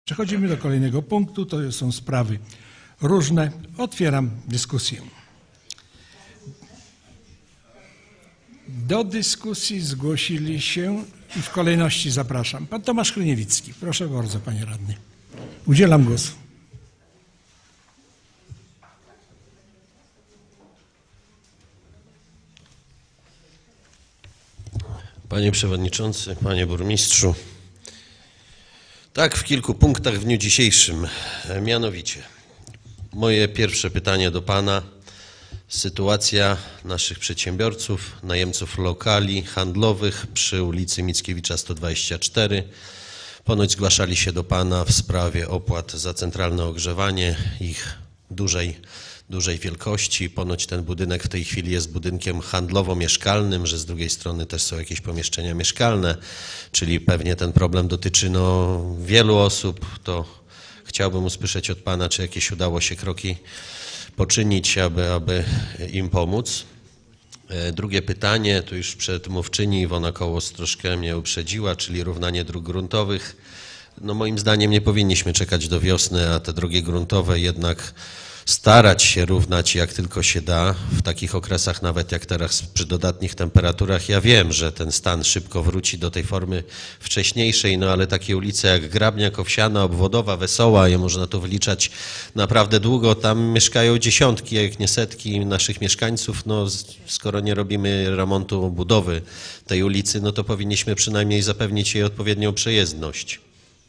Przechodzimy do kolejnego punktu, to są sprawy różne. Otwieram dyskusję. Do dyskusji zgłosili się i w kolejności zapraszam. Pan Tomasz Hryniewicki. Proszę bardzo, panie radny. Udzielam głosu. Panie przewodniczący, panie burmistrzu. Tak, w kilku punktach w dniu dzisiejszym. Mianowicie, moje pierwsze pytanie do pana. Sytuacja naszych przedsiębiorców, najemców lokali handlowych przy ulicy Mickiewicza 124. Ponoć zgłaszali się do pana w sprawie opłat za centralne ogrzewanie, ich dużej wielkości. Ponoć ten budynek w tej chwili jest budynkiem handlowo-mieszkalnym, że z drugiej strony też są jakieś pomieszczenia mieszkalne, czyli pewnie ten problem dotyczy wielu osób. To chciałbym usłyszeć od pana, czy jakieś udało się kroki poczynić, aby im pomóc. Drugie pytanie, tu już przedmówczyni Iwona Kołos troszkę mnie uprzedziła, czyli równanie dróg gruntowych. No moim zdaniem nie powinniśmy czekać do wiosny, a te drogi gruntowe jednak starać się równać jak tylko się da w takich okresach, nawet jak teraz przy dodatnich temperaturach. Ja wiem, że ten stan szybko wróci do tej formy wcześniejszej, no ale takie ulice jak Grabniak, Owsiana, Obwodowa, Wesoła, je można tu wyliczać naprawdę długo. Tam mieszkają dziesiątki, jak nie setki naszych mieszkańców. No skoro nie robimy remontu budowy tej ulicy, no to powinniśmy przynajmniej zapewnić jej odpowiednią przejezdność.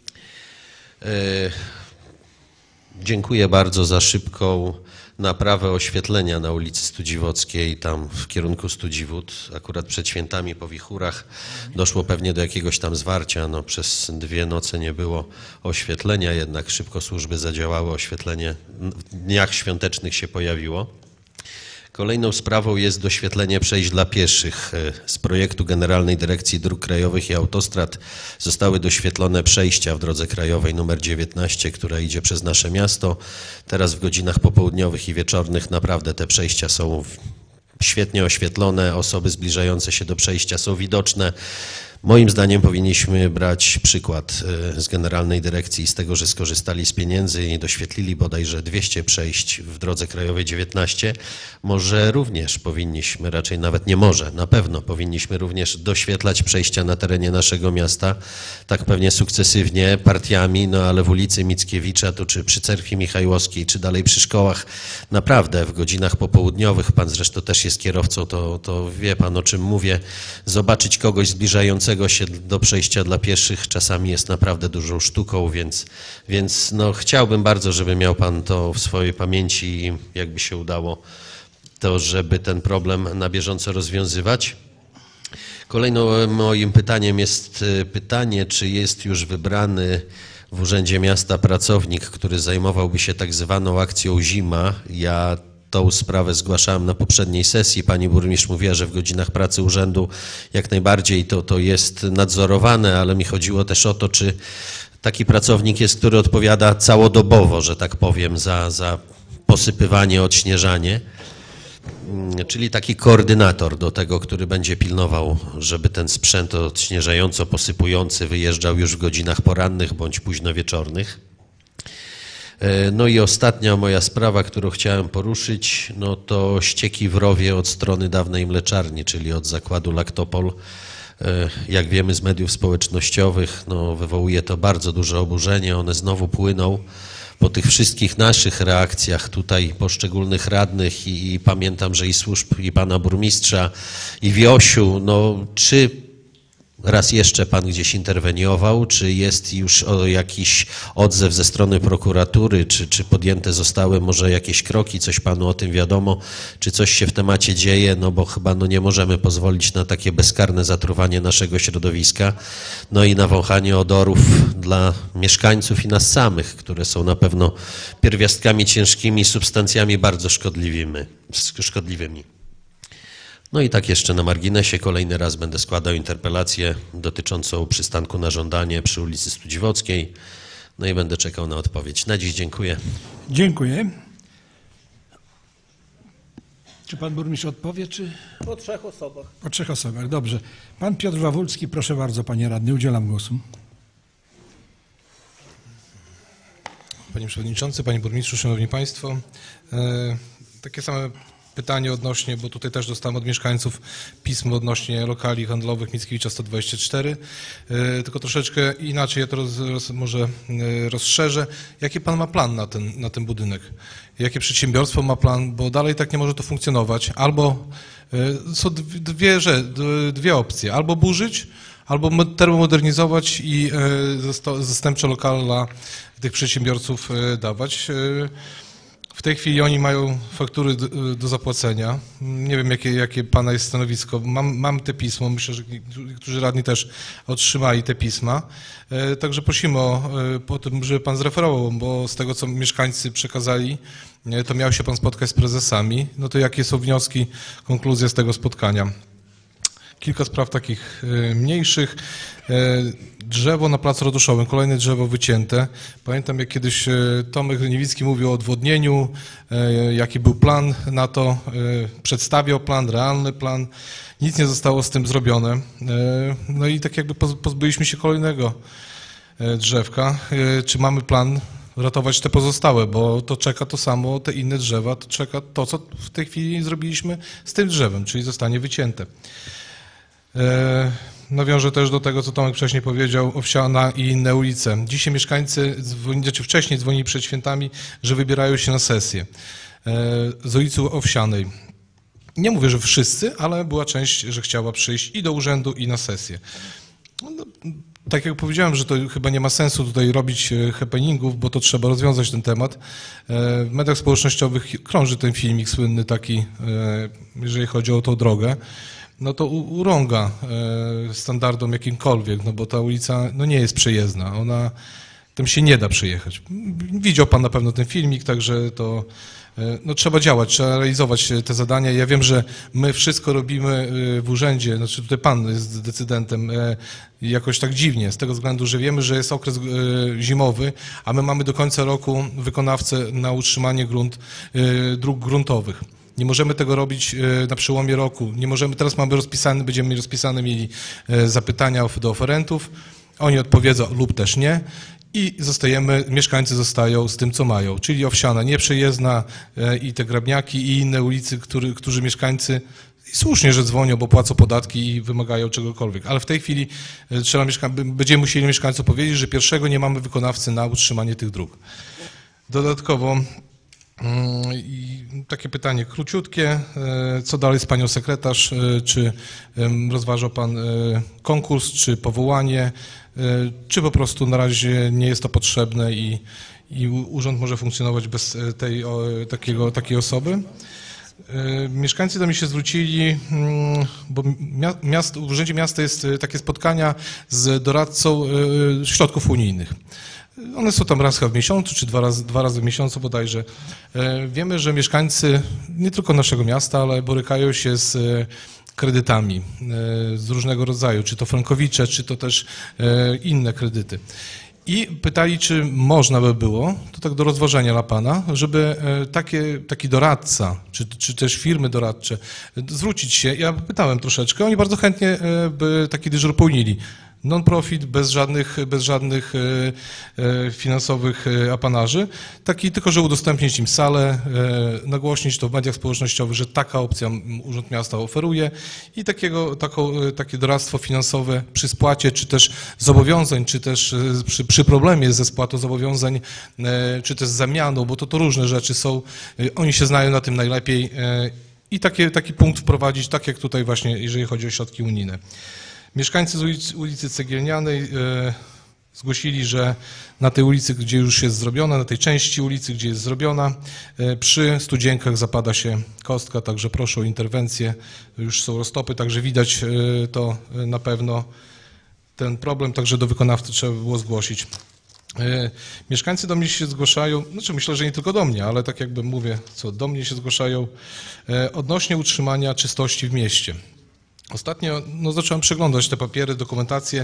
Dziękuję bardzo za szybką naprawę oświetlenia na ulicy Studziwockiej, tam w kierunku Studziwód. Akurat przed świętami po wichurach doszło pewnie do jakiegoś tam zwarcia. No, przez 2 noce nie było oświetlenia, jednak szybko służby zadziałały, oświetlenie w dniach świątecznych się pojawiło. Kolejną sprawą jest doświetlenie przejść dla pieszych. Z projektu Generalnej Dyrekcji Dróg Krajowych i Autostrad zostały doświetlone przejścia w drodze krajowej nr 19, która idzie przez nasze miasto. Teraz w godzinach popołudniowych i wieczornych naprawdę te przejścia są świetnie oświetlone, osoby zbliżające się do przejścia są widoczne. Moim zdaniem powinniśmy brać przykład z Generalnej Dyrekcji z tego, że skorzystali z pieniędzy i doświetlili bodajże 200 przejść w drodze krajowej 19. Może również powinniśmy, raczej nawet nie może, na pewno powinniśmy również doświetlać przejścia na terenie naszego miasta, tak pewnie sukcesywnie, partiami, no ale w ulicy Mickiewicza, tu czy przy Cerkwi Michajłowskiej, czy dalej przy szkołach, naprawdę w godzinach popołudniowych, pan zresztą też jest kierowcą, to wie pan, o czym mówię, zobaczyć kogoś zbliżającego się do przejścia dla pieszych czasami jest naprawdę dużą sztuką, więc no, chciałbym bardzo, żeby miał pan to w swojej pamięci i jakby się udało, to żeby ten problem na bieżąco rozwiązywać. Kolejnym moim pytaniem jest pytanie, czy jest już wybrany w Urzędzie Miasta pracownik, który zajmowałby się tak zwaną akcją Zima. Ja tą sprawę zgłaszałem na poprzedniej sesji. Pani burmistrz mówiła, że w godzinach pracy urzędu jak najbardziej to jest nadzorowane, ale mi chodziło też o to, czy taki pracownik jest, który odpowiada całodobowo, że tak powiem, za posypywanie, odśnieżanie, czyli taki koordynator do tego, który będzie pilnował, żeby ten sprzęt odśnieżająco-posypujący wyjeżdżał już w godzinach porannych bądź późno wieczornych. No i ostatnia moja sprawa, którą chciałem poruszyć, no to ścieki w rowie od strony dawnej mleczarni, czyli od zakładu Laktopol. Jak wiemy z mediów społecznościowych, no wywołuje to bardzo duże oburzenie, one znowu płyną po tych wszystkich naszych reakcjach tutaj poszczególnych radnych i pamiętam, że i służb, i pana burmistrza, i Wiosiu, no czy raz jeszcze pan gdzieś interweniował, czy jest już jakiś odzew ze strony prokuratury, czy podjęte zostały może jakieś kroki, coś panu o tym wiadomo, czy coś się w temacie dzieje, no bo chyba nie możemy pozwolić na takie bezkarne zatruwanie naszego środowiska, no i na wąchanie odorów dla mieszkańców i nas samych, które są na pewno pierwiastkami ciężkimi, substancjami bardzo szkodliwymi. No i tak jeszcze na marginesie, kolejny raz będę składał interpelację dotyczącą przystanku na żądanie przy ulicy Studziwockiej. No i będę czekał na odpowiedź. Na dziś dziękuję. Dziękuję. Czy pan burmistrz odpowie, czy? Po 3 osobach. Po 3 osobach, dobrze. Pan Piotr Wawulski, proszę bardzo, panie radny, udzielam głosu. Panie Przewodniczący, Panie Burmistrzu, Szanowni Państwo. Takie same pytanie odnośnie, bo tutaj też dostałem od mieszkańców pismo odnośnie lokali handlowych Mickiewicza 124, tylko troszeczkę inaczej, ja to może rozszerzę. Jaki Pan ma plan na ten budynek? Jakie przedsiębiorstwo ma plan? Bo dalej tak nie może to funkcjonować. Albo są dwie opcje, albo burzyć, albo termomodernizować i zastępcze lokale dla tych przedsiębiorców dawać. W tej chwili oni mają faktury do zapłacenia. Nie wiem, jakie Pana jest stanowisko. Mam te pismo, myślę, że niektórzy radni też otrzymali te pisma. Także prosimy o tym, żeby Pan zreferował, bo z tego, co mieszkańcy przekazali, to miał się Pan spotkać z prezesami. No to jakie są wnioski, konkluzje z tego spotkania? Kilka spraw takich mniejszych. Drzewo na placu ratuszowym, kolejne drzewo wycięte. Pamiętam, jak kiedyś Tomek Niewicki mówił o odwodnieniu, jaki był plan na to, przedstawiał plan, realny plan. Nic nie zostało z tym zrobione. No i tak jakby pozbyliśmy się kolejnego drzewka. Czy mamy plan ratować te pozostałe, bo to czeka to samo, te inne drzewa, to czeka to, co w tej chwili zrobiliśmy z tym drzewem, czyli zostanie wycięte. Nawiążę też do tego, co Tomek wcześniej powiedział, Owsiana i inne ulice. Dzisiaj mieszkańcy, czy wcześniej dzwonili przed świętami, że wybierają się na sesję z ulicy Owsianej. Nie mówię, że wszyscy, ale była część, że chciała przyjść i do urzędu, i na sesję. No, tak jak powiedziałem, że to chyba nie ma sensu tutaj robić happeningów, bo to trzeba rozwiązać ten temat. W mediach społecznościowych krąży ten filmik słynny taki, jeżeli chodzi o tą drogę. No to urąga standardom jakimkolwiek, no bo ta ulica no nie jest przejezdna, tam się nie da przejechać. Widział Pan na pewno ten filmik, także to no trzeba działać, trzeba realizować te zadania. Ja wiem, że my wszystko robimy w urzędzie, znaczy tutaj Pan jest decydentem, jakoś tak dziwnie, z tego względu, że wiemy, że jest okres zimowy, a my mamy do końca roku wykonawcę na utrzymanie dróg gruntowych. Nie możemy tego robić na przełomie roku. Nie możemy, teraz będziemy mieli zapytania do oferentów, oni odpowiedzą lub też nie i mieszkańcy zostają z tym, co mają, czyli Owsiana nieprzejezdna i te Grabniaki i inne ulice, którzy mieszkańcy i słusznie, że dzwonią, bo płacą podatki i wymagają czegokolwiek, ale w tej chwili będziemy musieli mieszkańcom powiedzieć, że pierwszego nie mamy wykonawcy na utrzymanie tych dróg. Dodatkowo i takie pytanie króciutkie, co dalej z Panią sekretarz, czy rozważa Pan konkurs, czy powołanie, czy po prostu na razie nie jest to potrzebne i urząd może funkcjonować bez takiej osoby? Mieszkańcy do mnie się zwrócili, bo w Urzędzie Miasta jest takie spotkania z doradcą środków unijnych. One są tam raz w miesiącu, czy dwa razy w miesiącu bodajże. Wiemy, że mieszkańcy nie tylko naszego miasta, ale borykają się z kredytami z różnego rodzaju, czy to frankowicze, czy to też inne kredyty. I pytali, czy można by było, to tak do rozważenia dla Pana, żeby taki doradca, czy też firmy doradcze zwrócić się. Ja pytałem troszeczkę, oni bardzo chętnie by taki dyżur pełnili. Non-profit, bez żadnych finansowych apanarzy, tylko że udostępnić im salę, nagłośnić to w mediach społecznościowych, że taka opcja Urząd Miasta oferuje i takie doradztwo finansowe przy spłacie, czy też zobowiązań, czy też przy problemie ze spłatą zobowiązań, czy też z zamianą, bo to różne rzeczy są, oni się znają na tym najlepiej i taki punkt wprowadzić, tak jak tutaj właśnie, jeżeli chodzi o środki unijne. Mieszkańcy z ulicy Cegielnianej zgłosili, że na tej ulicy, gdzie już jest zrobiona, na tej części ulicy, gdzie jest zrobiona, przy Studzienkach zapada się kostka, także proszę o interwencję. Już są roztopy, także widać to na pewno ten problem, także do wykonawcy trzeba było zgłosić. Mieszkańcy do mnie się zgłaszają, znaczy myślę, że nie tylko do mnie, ale tak jakby mówię, co do mnie się zgłaszają, odnośnie utrzymania czystości w mieście. Ostatnio zacząłem przeglądać te papiery, dokumentację.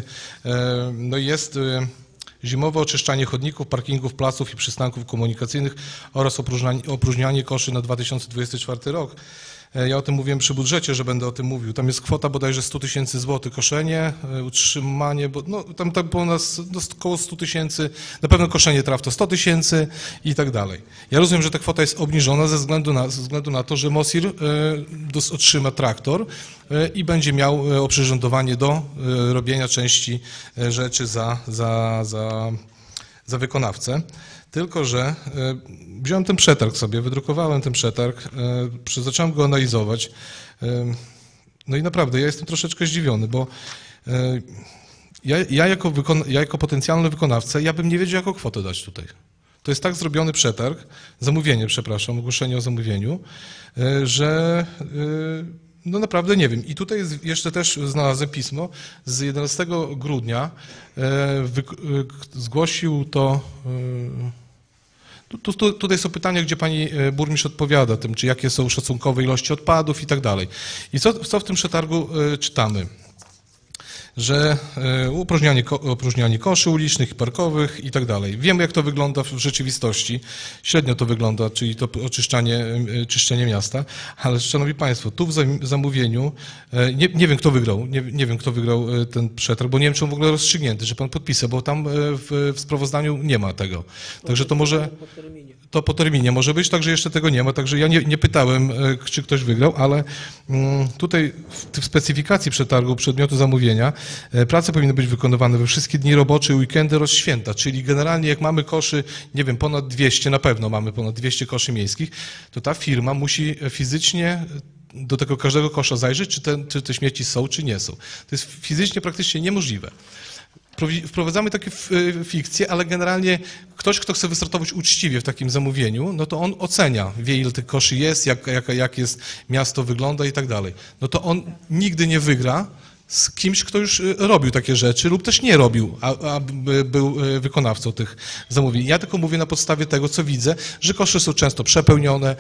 No i jest zimowe oczyszczanie chodników, parkingów, placów i przystanków komunikacyjnych oraz opróżnianie koszy na 2024 rok. Ja o tym mówiłem przy budżecie, że będę o tym mówił. Tam jest kwota bodajże 100 000 złotych koszenie, utrzymanie, bo tam po nas około 100 000, na pewno koszenie traw to 100 000 i tak dalej. Ja rozumiem, że ta kwota jest obniżona ze względu na to, że Mosir otrzyma traktor i będzie miał oprzyrządowanie do robienia części rzeczy za wykonawcę. Tylko że wziąłem ten przetarg sobie, wydrukowałem ten przetarg, zacząłem go analizować. No i naprawdę, ja jestem troszeczkę zdziwiony, bo ja jako potencjalny wykonawca, ja bym nie wiedział, jaką kwotę dać tutaj. To jest tak zrobiony przetarg, ogłoszenie o zamówieniu, że no naprawdę nie wiem. I tutaj jeszcze też znalazłem pismo z 11 grudnia, zgłosił to... Tutaj są pytania, gdzie pani burmistrz odpowiada tym, czy jakie są szacunkowe ilości odpadów i tak dalej. I co w tym przetargu czytamy? Że opróżnianie koszy ulicznych i parkowych i tak dalej. Wiemy, jak to wygląda w rzeczywistości. Średnio to wygląda, czyli to czyszczenie miasta. Ale szanowni państwo, tu w zamówieniu, nie wiem, kto wygrał, nie wiem, kto wygrał ten przetarg, bo nie wiem, czy on w ogóle rozstrzygnięty, że pan podpisał, bo tam w sprawozdaniu nie ma tego. Także to może... To po terminie może być, także jeszcze tego nie ma, także ja nie pytałem, czy ktoś wygrał, ale tutaj w specyfikacji przetargu przedmiotu zamówienia prace powinny być wykonywane we wszystkie dni robocze, weekendy oraz święta, czyli generalnie jak mamy koszy, nie wiem, ponad 200, na pewno mamy ponad 200 koszy miejskich, to ta firma musi fizycznie do tego każdego kosza zajrzeć, czy te śmieci są, czy nie są. To jest fizycznie praktycznie niemożliwe. Wprowadzamy takie fikcje, ale generalnie ktoś, kto chce wystartować uczciwie w takim zamówieniu, no to on ocenia, wie, ile tych koszy jest, jak jest miasto wygląda i tak dalej. No to on nigdy nie wygra z kimś, kto już robił takie rzeczy lub też nie robił, a był wykonawcą tych zamówień. Ja tylko mówię na podstawie tego, co widzę, że kosze są często przepełnione,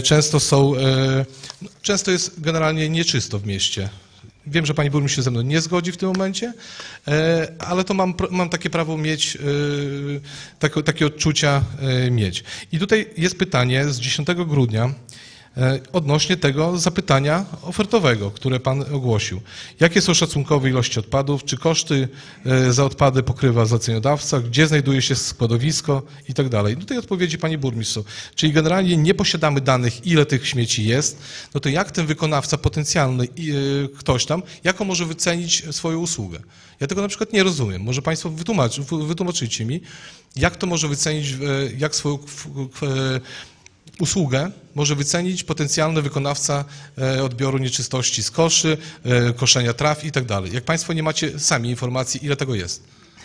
często jest generalnie nieczysto w mieście. Wiem, że pani burmistrz się ze mną nie zgodzi w tym momencie, ale to mam takie prawo mieć, takie odczucia mieć. I tutaj jest pytanie z 10 grudnia odnośnie tego zapytania ofertowego, które pan ogłosił. Jakie są szacunkowe ilości odpadów? Czy koszty za odpady pokrywa zleceniodawca? Gdzie znajduje się składowisko? I tak dalej. Tutaj odpowiedzi pani burmistrz są. Czyli generalnie nie posiadamy danych, ile tych śmieci jest. No to jak ten wykonawca potencjalny, ktoś tam, jaką może wycenić swoją usługę? Ja tego na przykład nie rozumiem. Może państwo wytłumaczycie mi, jak to może wycenić, jak swoją usługę może wycenić potencjalny wykonawca odbioru nieczystości z koszy, koszenia traw i tak dalej. Jak państwo nie macie sami informacji, ile tego jest.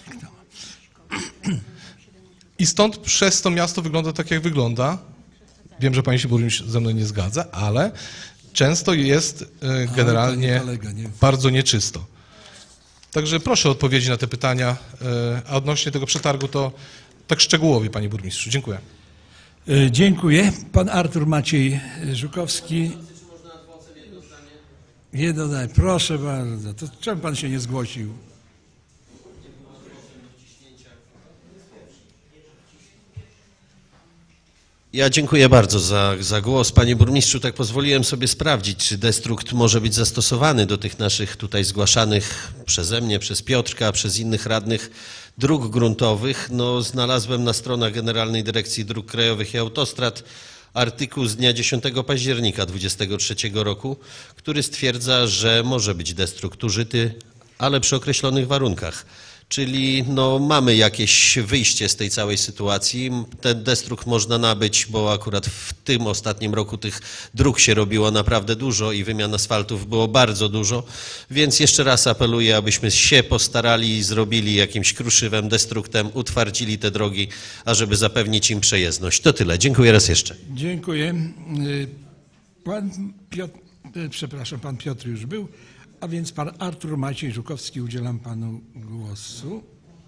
I stąd przez to miasto wygląda tak, jak wygląda. Wiem, że pani się burmistrz ze mną nie zgadza, ale często jest generalnie bardzo nieczysto. Także proszę o odpowiedzi na te pytania, a odnośnie tego przetargu to tak szczegółowo, panie burmistrzu. Dziękuję. Dziękuję. Pan Artur Maciej Żukowski. Jedno zdanie. Proszę bardzo. To czemu pan się nie zgłosił? Ja dziękuję bardzo za głos. Panie burmistrzu, tak pozwoliłem sobie sprawdzić, czy destrukt może być zastosowany do tych naszych tutaj zgłaszanych przeze mnie, przez Piotrka, przez innych radnych dróg gruntowych. No, znalazłem na stronach Generalnej Dyrekcji Dróg Krajowych i Autostrad artykuł z dnia 10 października 2023 roku, który stwierdza, że może być destrukt użyty, ale przy określonych warunkach. Czyli no, mamy jakieś wyjście z tej całej sytuacji. Ten destrukt można nabyć, bo akurat w tym ostatnim roku tych dróg się robiło naprawdę dużo i wymian asfaltów było bardzo dużo, więc jeszcze raz apeluję, abyśmy się postarali i zrobili jakimś kruszywem, destruktem, utwardzili te drogi, ażeby zapewnić im przejezdność. To tyle. Dziękuję raz jeszcze. Dziękuję. Pan Piotr już był. A więc pan Artur Maciej Żukowski, udzielam panu głosu.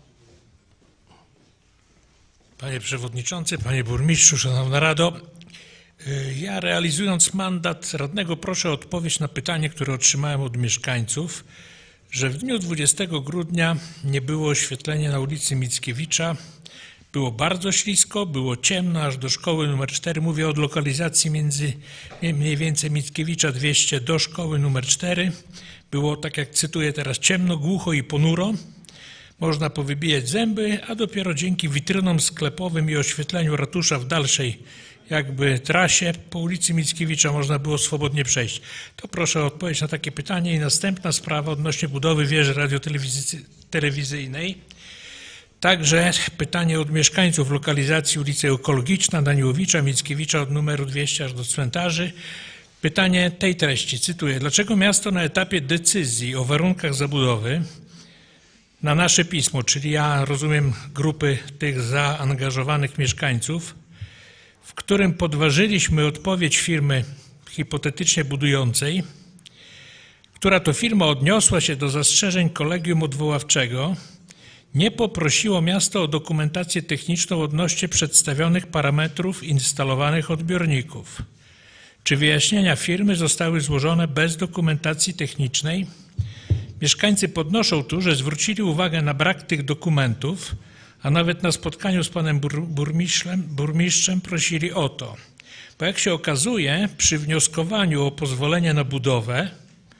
Panie przewodniczący, panie burmistrzu, szanowna rado, ja realizując mandat radnego proszę o odpowiedź na pytanie, które otrzymałem od mieszkańców, że w dniu 20 grudnia nie było oświetlenia na ulicy Mickiewicza Było bardzo ślisko, było ciemno aż do szkoły numer 4. Mówię od lokalizacji między mniej więcej Mickiewicza 200 do szkoły numer 4. Było, tak jak cytuję teraz, ciemno, głucho i ponuro. Można powybijać zęby, a dopiero dzięki witrynom sklepowym i oświetleniu ratusza w dalszej jakby trasie po ulicy Mickiewicza można było swobodnie przejść. To proszę o odpowiedź na takie pytanie. I następna sprawa odnośnie budowy wieży radiotelewizyjnej. Także pytanie od mieszkańców lokalizacji ulicy Ekologiczna, Daniłowicza, Mickiewicza od numeru 200 aż do cmentarzy. Pytanie tej treści, cytuję. Dlaczego miasto na etapie decyzji o warunkach zabudowy na nasze pismo, czyli ja rozumiem grupy tych zaangażowanych mieszkańców, w którym podważyliśmy odpowiedź firmy hipotetycznie budującej, która to firma odniosła się do zastrzeżeń kolegium odwoławczego, nie poprosiło miasto o dokumentację techniczną odnośnie przedstawionych parametrów instalowanych odbiorników. Czy wyjaśnienia firmy zostały złożone bez dokumentacji technicznej? Mieszkańcy podnoszą tu, że zwrócili uwagę na brak tych dokumentów, a nawet na spotkaniu z panem burmistrzem prosili o to. Bo jak się okazuje, przy wnioskowaniu o pozwolenie na budowę,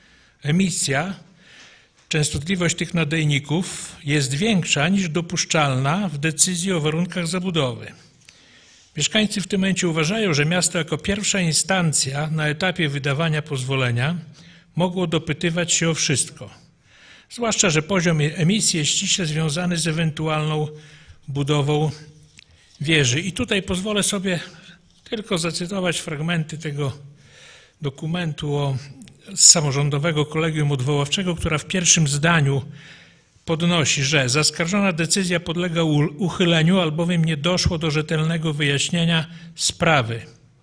emisja, częstotliwość tych nadajników jest większa niż dopuszczalna w decyzji o warunkach zabudowy. Mieszkańcy w tym momencie uważają, że miasto jako pierwsza instancja na etapie wydawania pozwolenia mogło dopytywać się o wszystko. Zwłaszcza, że poziom emisji jest ściśle związany z ewentualną budową wieży. I tutaj pozwolę sobie tylko zacytować fragmenty tego dokumentu z samorządowego kolegium odwoławczego, która w pierwszym zdaniu podnosi, że zaskarżona decyzja podlega uchyleniu, albowiem nie doszło do rzetelnego wyjaśnienia sprawy.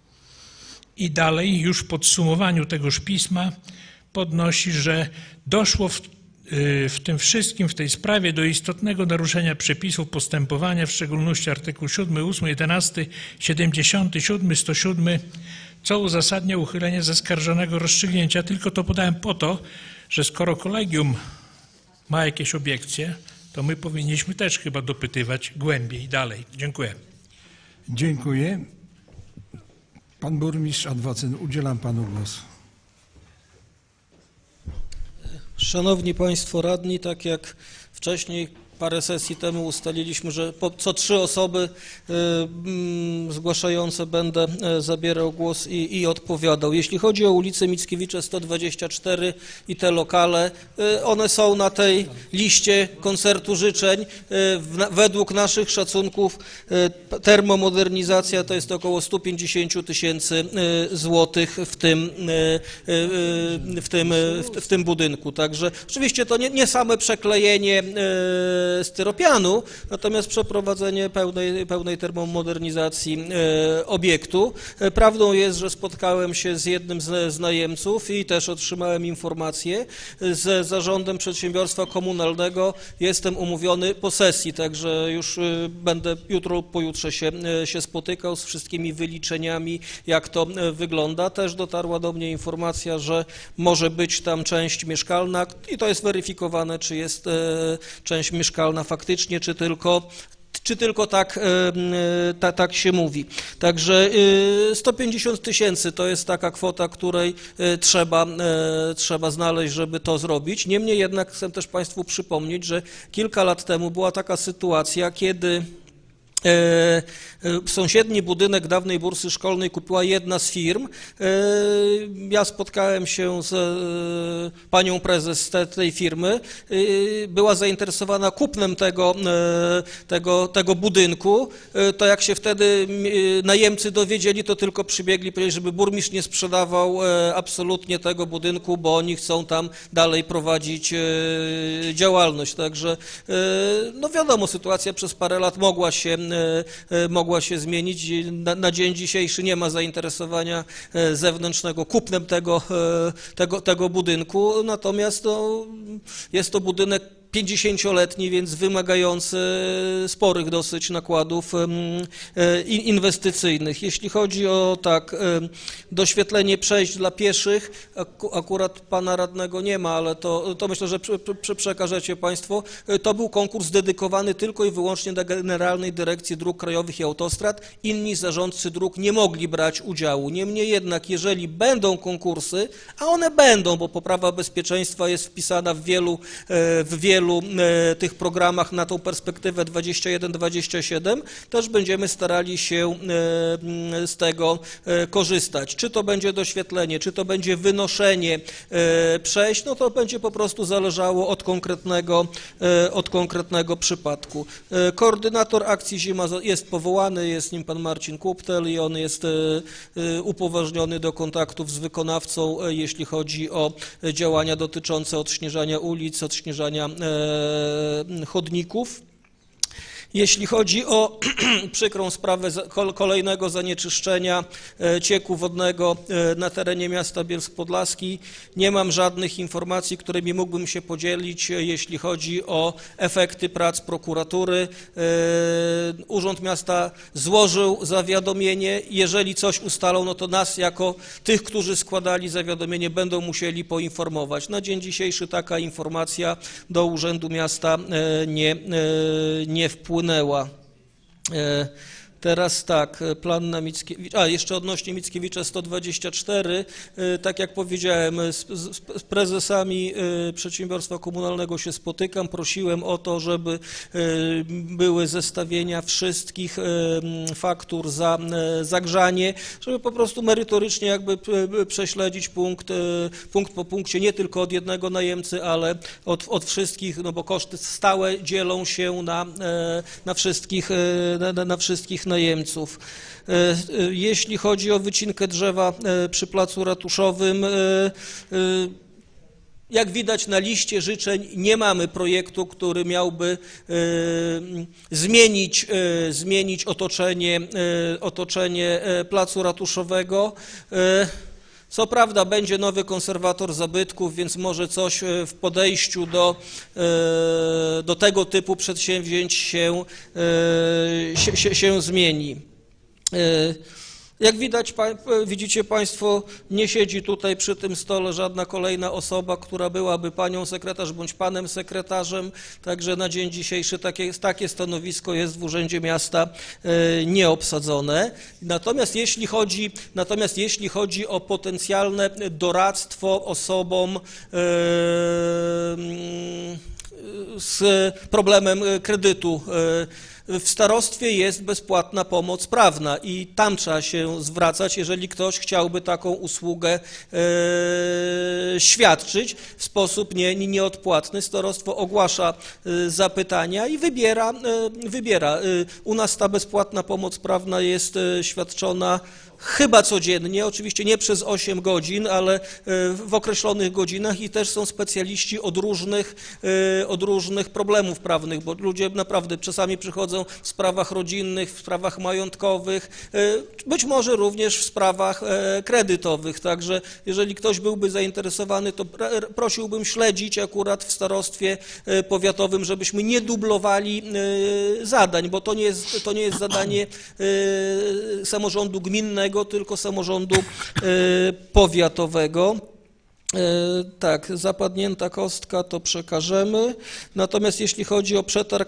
I dalej, już w podsumowaniu tegoż pisma, podnosi, że doszło w tym wszystkim, w tej sprawie do istotnego naruszenia przepisów postępowania, w szczególności artykuł 7, 8, 11, 77, 107, co uzasadnia uchylenie zaskarżonego rozstrzygnięcia. Tylko to podałem po to, że skoro kolegium ma jakieś obiekcje, to my powinniśmy też chyba dopytywać głębiej dalej. Dziękuję. Dziękuję. Pan burmistrz Adwocyn, udzielam panu głosu. Szanowni Państwo Radni, tak jak wcześniej parę sesji temu ustaliliśmy, że co 3 osoby zgłaszające będę zabierał głos i odpowiadał. Jeśli chodzi o ulicę Mickiewicza 124 i te lokale, one są na tej liście koncertu życzeń. Według naszych szacunków termomodernizacja to jest około 150 000 złotych w tym budynku. Także oczywiście to nie same przeklejenie styropianu, natomiast przeprowadzenie pełnej termomodernizacji obiektu. Prawdą jest, że spotkałem się z jednym z najemców i też otrzymałem informację z zarządem przedsiębiorstwa komunalnego. Jestem umówiony po sesji, także już będę jutro, pojutrze się spotykał z wszystkimi wyliczeniami, jak to wygląda. Też dotarła do mnie informacja, że może być tam część mieszkalna i to jest weryfikowane, czy jest część mieszkalna faktycznie, czy tylko tak się mówi. Także 150 000 to jest taka kwota, której trzeba znaleźć, żeby to zrobić. Niemniej jednak chcę też Państwu przypomnieć, że kilka lat temu była taka sytuacja, kiedy sąsiedni budynek dawnej bursy szkolnej kupiła jedna z firm. Ja spotkałem się z panią prezes tej firmy. Była zainteresowana kupnem tego budynku. To jak się wtedy najemcy dowiedzieli, to tylko przybiegli, powiedzieli, żeby burmistrz nie sprzedawał absolutnie tego budynku, bo oni chcą tam dalej prowadzić działalność. Także no wiadomo, sytuacja przez parę lat mogła się zmienić. Na dzień dzisiejszy nie ma zainteresowania zewnętrznego kupnem tego budynku, natomiast no, jest to budynek 50-letni, więc wymagający sporych dosyć nakładów inwestycyjnych. Jeśli chodzi o doświetlenie przejść dla pieszych, akurat pana radnego nie ma, ale to myślę, że przekażecie państwo. To był konkurs dedykowany tylko i wyłącznie dla Generalnej Dyrekcji Dróg Krajowych i Autostrad. Inni zarządcy dróg nie mogli brać udziału. Niemniej jednak, jeżeli będą konkursy, a one będą, bo poprawa bezpieczeństwa jest wpisana w wielu tych programach na tą perspektywę 21-27, też będziemy starali się z tego korzystać. Czy to będzie doświetlenie, czy to będzie wynoszenie przejść, no to będzie po prostu zależało od konkretnego przypadku. Koordynator akcji Zima jest powołany, jest nim pan Marcin Kuptel i on jest upoważniony do kontaktów z wykonawcą, jeśli chodzi o działania dotyczące odśnieżania ulic, odśnieżania chodników. Jeśli chodzi o przykrą sprawę kolejnego zanieczyszczenia cieku wodnego na terenie miasta Bielsk Podlaski, nie mam żadnych informacji, którymi mógłbym się podzielić, jeśli chodzi o efekty prac prokuratury. Urząd Miasta złożył zawiadomienie. Jeżeli coś ustalą, no to nas jako tych, którzy składali zawiadomienie, będą musieli poinformować. Na dzień dzisiejszy taka informacja do Urzędu Miasta nie wpłynęła. Teraz tak, plan na Mickiewicza, jeszcze odnośnie Mickiewicza 124, tak jak powiedziałem, z prezesami przedsiębiorstwa komunalnego się spotykam, prosiłem o to, żeby były zestawienia wszystkich faktur za zagrzanie, żeby po prostu merytorycznie jakby prześledzić punkt po punkcie, nie tylko od jednego najemcy, ale od wszystkich, no bo koszty stałe dzielą się na wszystkich najemców. Jeśli chodzi o wycinkę drzewa przy Placu Ratuszowym, jak widać na liście życzeń nie mamy projektu, który miałby zmienić otoczenie Placu Ratuszowego. Co prawda będzie nowy konserwator zabytków, więc może coś w podejściu do tego typu przedsięwzięć się zmieni. Jak widzicie państwo, nie siedzi tutaj przy tym stole żadna kolejna osoba, która byłaby panią sekretarz bądź panem sekretarzem, także na dzień dzisiejszy takie stanowisko jest w Urzędzie Miasta nieobsadzone. Natomiast jeśli chodzi o potencjalne doradztwo osobom z problemem kredytu, w starostwie jest bezpłatna pomoc prawna i tam trzeba się zwracać, jeżeli ktoś chciałby taką usługę świadczyć w sposób nieodpłatny. Starostwo ogłasza zapytania i wybiera. U nas ta bezpłatna pomoc prawna jest świadczona chyba codziennie, oczywiście nie przez 8 godzin, ale w określonych godzinach i też są specjaliści od różnych problemów prawnych, bo ludzie naprawdę czasami przychodzą w sprawach rodzinnych, w sprawach majątkowych, być może również w sprawach kredytowych, także jeżeli ktoś byłby zainteresowany, to prosiłbym śledzić akurat w starostwie powiatowym, żebyśmy nie dublowali zadań, bo to nie jest zadanie samorządu gminnego, tylko samorządu powiatowego. Tak, zapadnięta kostka to przekażemy, natomiast jeśli chodzi o przetarg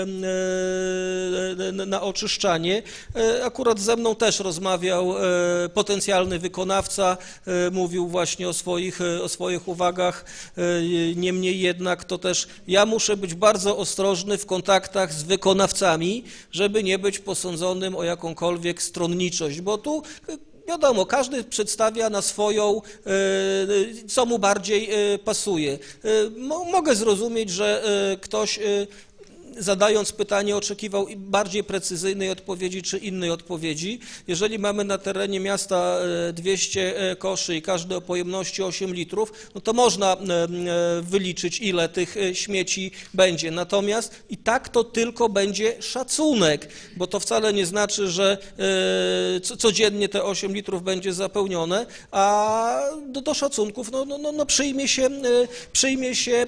na oczyszczanie, akurat ze mną też rozmawiał potencjalny wykonawca, mówił właśnie o swoich uwagach, niemniej jednak to też ja muszę być bardzo ostrożny w kontaktach z wykonawcami, żeby nie być posądzonym o jakąkolwiek stronniczość, bo tu wiadomo, każdy przedstawia na swoją, co mu bardziej pasuje. Mogę zrozumieć, że ktoś zadając pytanie, oczekiwał bardziej precyzyjnej odpowiedzi czy innej odpowiedzi. Jeżeli mamy na terenie miasta 200 koszy i każdy o pojemności 8 litrów, no to można wyliczyć, ile tych śmieci będzie. Natomiast i tak to tylko będzie szacunek, bo to wcale nie znaczy, że codziennie te 8 litrów będzie zapełnione, a do szacunków przyjmie się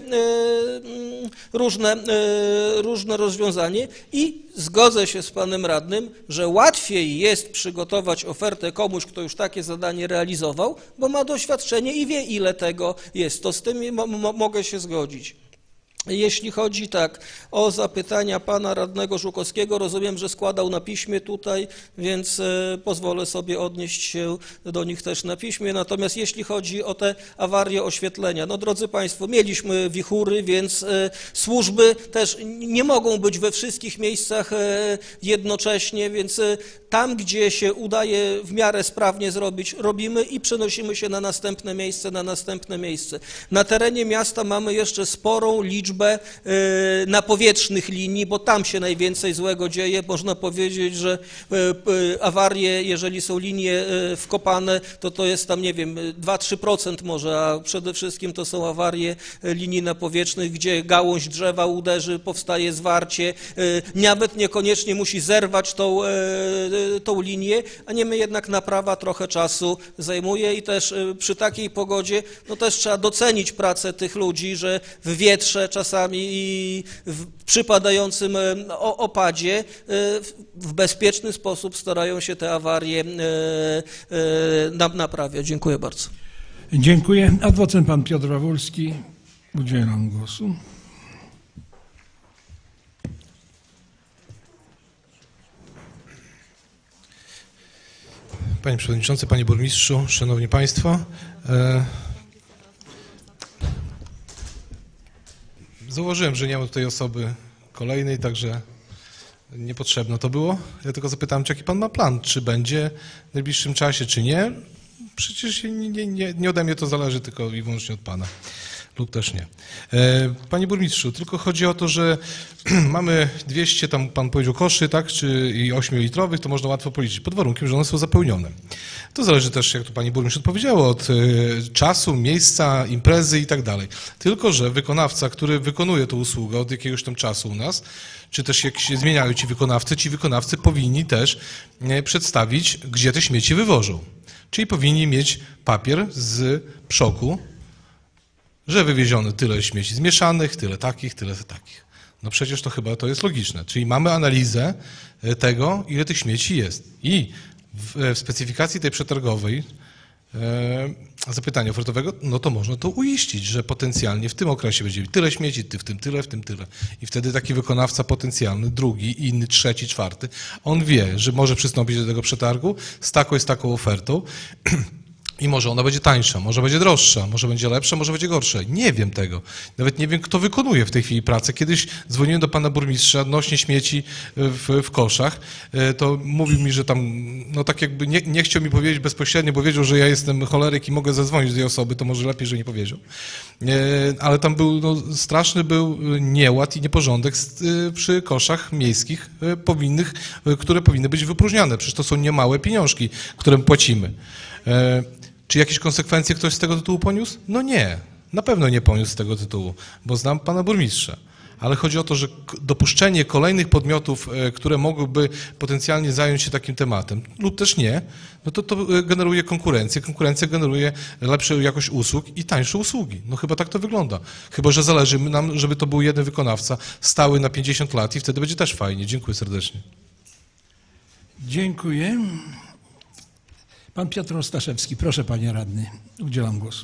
różne rozwiązanie i zgodzę się z panem radnym, że łatwiej jest przygotować ofertę komuś, kto już takie zadanie realizował, bo ma doświadczenie i wie, ile tego jest. To z tym mogę się zgodzić. Jeśli chodzi o zapytania pana radnego Żukowskiego, rozumiem, że składał na piśmie tutaj, więc pozwolę sobie odnieść się do nich też na piśmie. Natomiast jeśli chodzi o te awarie oświetlenia, no drodzy państwo, mieliśmy wichury, więc służby też nie mogą być we wszystkich miejscach jednocześnie, więc tam, gdzie się udaje w miarę sprawnie zrobić, robimy i przenosimy się na następne miejsce. Na terenie miasta mamy jeszcze sporą liczbę napowietrznych linii, bo tam się najwięcej złego dzieje. Można powiedzieć, że awarie, jeżeli są linie wkopane, to jest tam, nie wiem, 2-3% może, a przede wszystkim to są awarie linii napowietrznych, gdzie gałąź drzewa uderzy, powstaje zwarcie, nawet niekoniecznie musi zerwać tą linię, a niemniej jednak naprawa trochę czasu zajmuje i też przy takiej pogodzie, no też trzeba docenić pracę tych ludzi, że w wietrze czasami i w przypadającym opadzie w bezpieczny sposób starają się te awarie naprawiać. Dziękuję bardzo. Dziękuję. Adwocent pan Piotr Wawulski. Udzielam głosu. Panie Przewodniczący, Panie Burmistrzu, Szanowni Państwo. Zauważyłem, że nie ma tutaj osoby kolejnej, także niepotrzebne to było. Ja tylko zapytałem, czy jaki Pan ma plan, czy będzie w najbliższym czasie, czy nie. Przecież nie ode mnie to zależy, tylko i wyłącznie od Pana. Lub też nie. Panie Burmistrzu, tylko chodzi o to, że mamy 200, tam Pan powiedział, koszy, tak, czy i 8-litrowych, to można łatwo policzyć, pod warunkiem, że one są zapełnione. To zależy też, jak tu Pani Burmistrz odpowiedziała, od czasu, miejsca, imprezy i tak dalej. Tylko że wykonawca, który wykonuje tę usługę od jakiegoś tam czasu u nas, czy też jak się zmieniają ci wykonawcy powinni też przedstawić, gdzie te śmieci wywożą. Czyli powinni mieć papier z przoku, że wywieziono tyle śmieci zmieszanych, tyle takich. No przecież to chyba to jest logiczne. Czyli mamy analizę tego, ile tych śmieci jest. I w specyfikacji tej przetargowej zapytania ofertowego, no to można to uiścić, że potencjalnie w tym okresie będzie tyle śmieci, w tym tyle. I wtedy taki wykonawca potencjalny, drugi, inny, trzeci, czwarty, on wie, że może przystąpić do tego przetargu z taką ofertą. I może ona będzie tańsza, może będzie droższa, może będzie lepsza, może będzie gorsza. Nie wiem tego. Nawet nie wiem, kto wykonuje w tej chwili pracę. Kiedyś dzwoniłem do pana burmistrza odnośnie śmieci w koszach. To mówił mi, że tam, no tak jakby nie chciał mi powiedzieć bezpośrednio, bo wiedział, że ja jestem choleryk i mogę zadzwonić do tej osoby, to może lepiej, że nie powiedział. Ale tam był, straszny był nieład i nieporządek przy koszach miejskich które powinny być wypróżniane. Przecież to są niemałe pieniążki, które płacimy. Czy jakieś konsekwencje ktoś z tego tytułu poniósł? No nie, na pewno nie poniósł z tego tytułu, bo znam pana burmistrza. Ale chodzi o to, że dopuszczenie kolejnych podmiotów, które mogłyby potencjalnie zająć się takim tematem, lub też nie, no to generuje konkurencję. Konkurencja generuje lepszą jakość usług i tańsze usługi. No chyba tak to wygląda. Chyba że zależy nam, żeby to był jeden wykonawca stały na 50 lat i wtedy będzie też fajnie. Dziękuję serdecznie. Dziękuję. Pan Piotr Ostaszewski, proszę panie radny, udzielam głosu.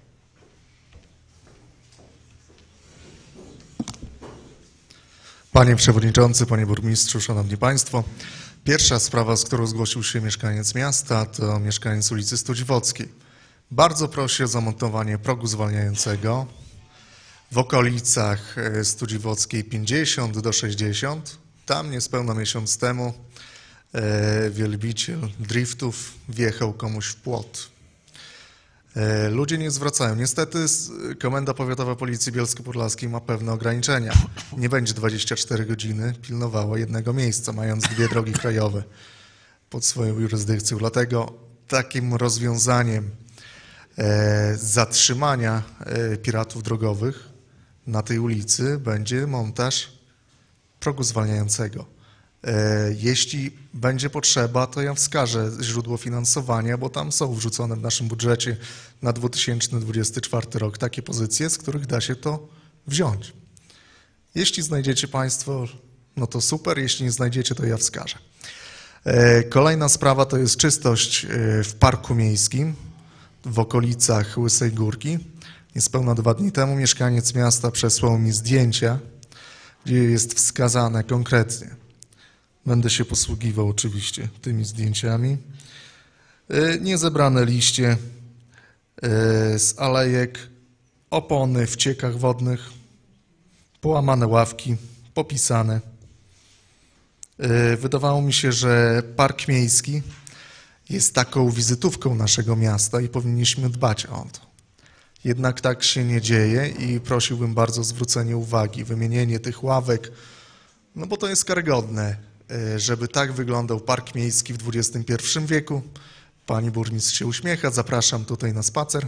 Panie Przewodniczący, Panie Burmistrzu, Szanowni Państwo. Pierwsza sprawa, z którą zgłosił się mieszkaniec miasta, to mieszkaniec ulicy Studziwockiej. Bardzo prosi o zamontowanie progu zwalniającego w okolicach Studziwockiej 50 do 60. Tam niespełna miesiąc temu wielbiciel driftów wjechał komuś w płot. Ludzie nie zwracają. Niestety Komenda Powiatowa Policji Bielsko-Podlaskiej ma pewne ograniczenia. Nie będzie 24 godziny pilnowała jednego miejsca, mając 2 drogi krajowe pod swoją jurysdykcją. Dlatego takim rozwiązaniem zatrzymania piratów drogowych na tej ulicy będzie montaż progu zwalniającego. Jeśli będzie potrzeba, to ja wskażę źródło finansowania, bo tam są wrzucone w naszym budżecie na 2024 rok takie pozycje, z których da się to wziąć. Jeśli znajdziecie Państwo, no to super, jeśli nie znajdziecie, to ja wskażę. Kolejna sprawa to jest czystość w parku miejskim w okolicach Łysej Górki. Niespełna 2 dni temu mieszkaniec miasta przesłał mi zdjęcia, gdzie jest wskazane konkretnie. Będę się posługiwał oczywiście tymi zdjęciami. Niezebrane liście z alejek, opony w ciekach wodnych, połamane ławki, popisane. Wydawało mi się, że park miejski jest taką wizytówką naszego miasta i powinniśmy dbać o to. Jednak tak się nie dzieje i prosiłbym bardzo o zwrócenie uwagi, wymienienie tych ławek, no bo to jest karygodne, żeby tak wyglądał park miejski w XXI wieku. Pani burmistrz się uśmiecha, zapraszam tutaj na spacer.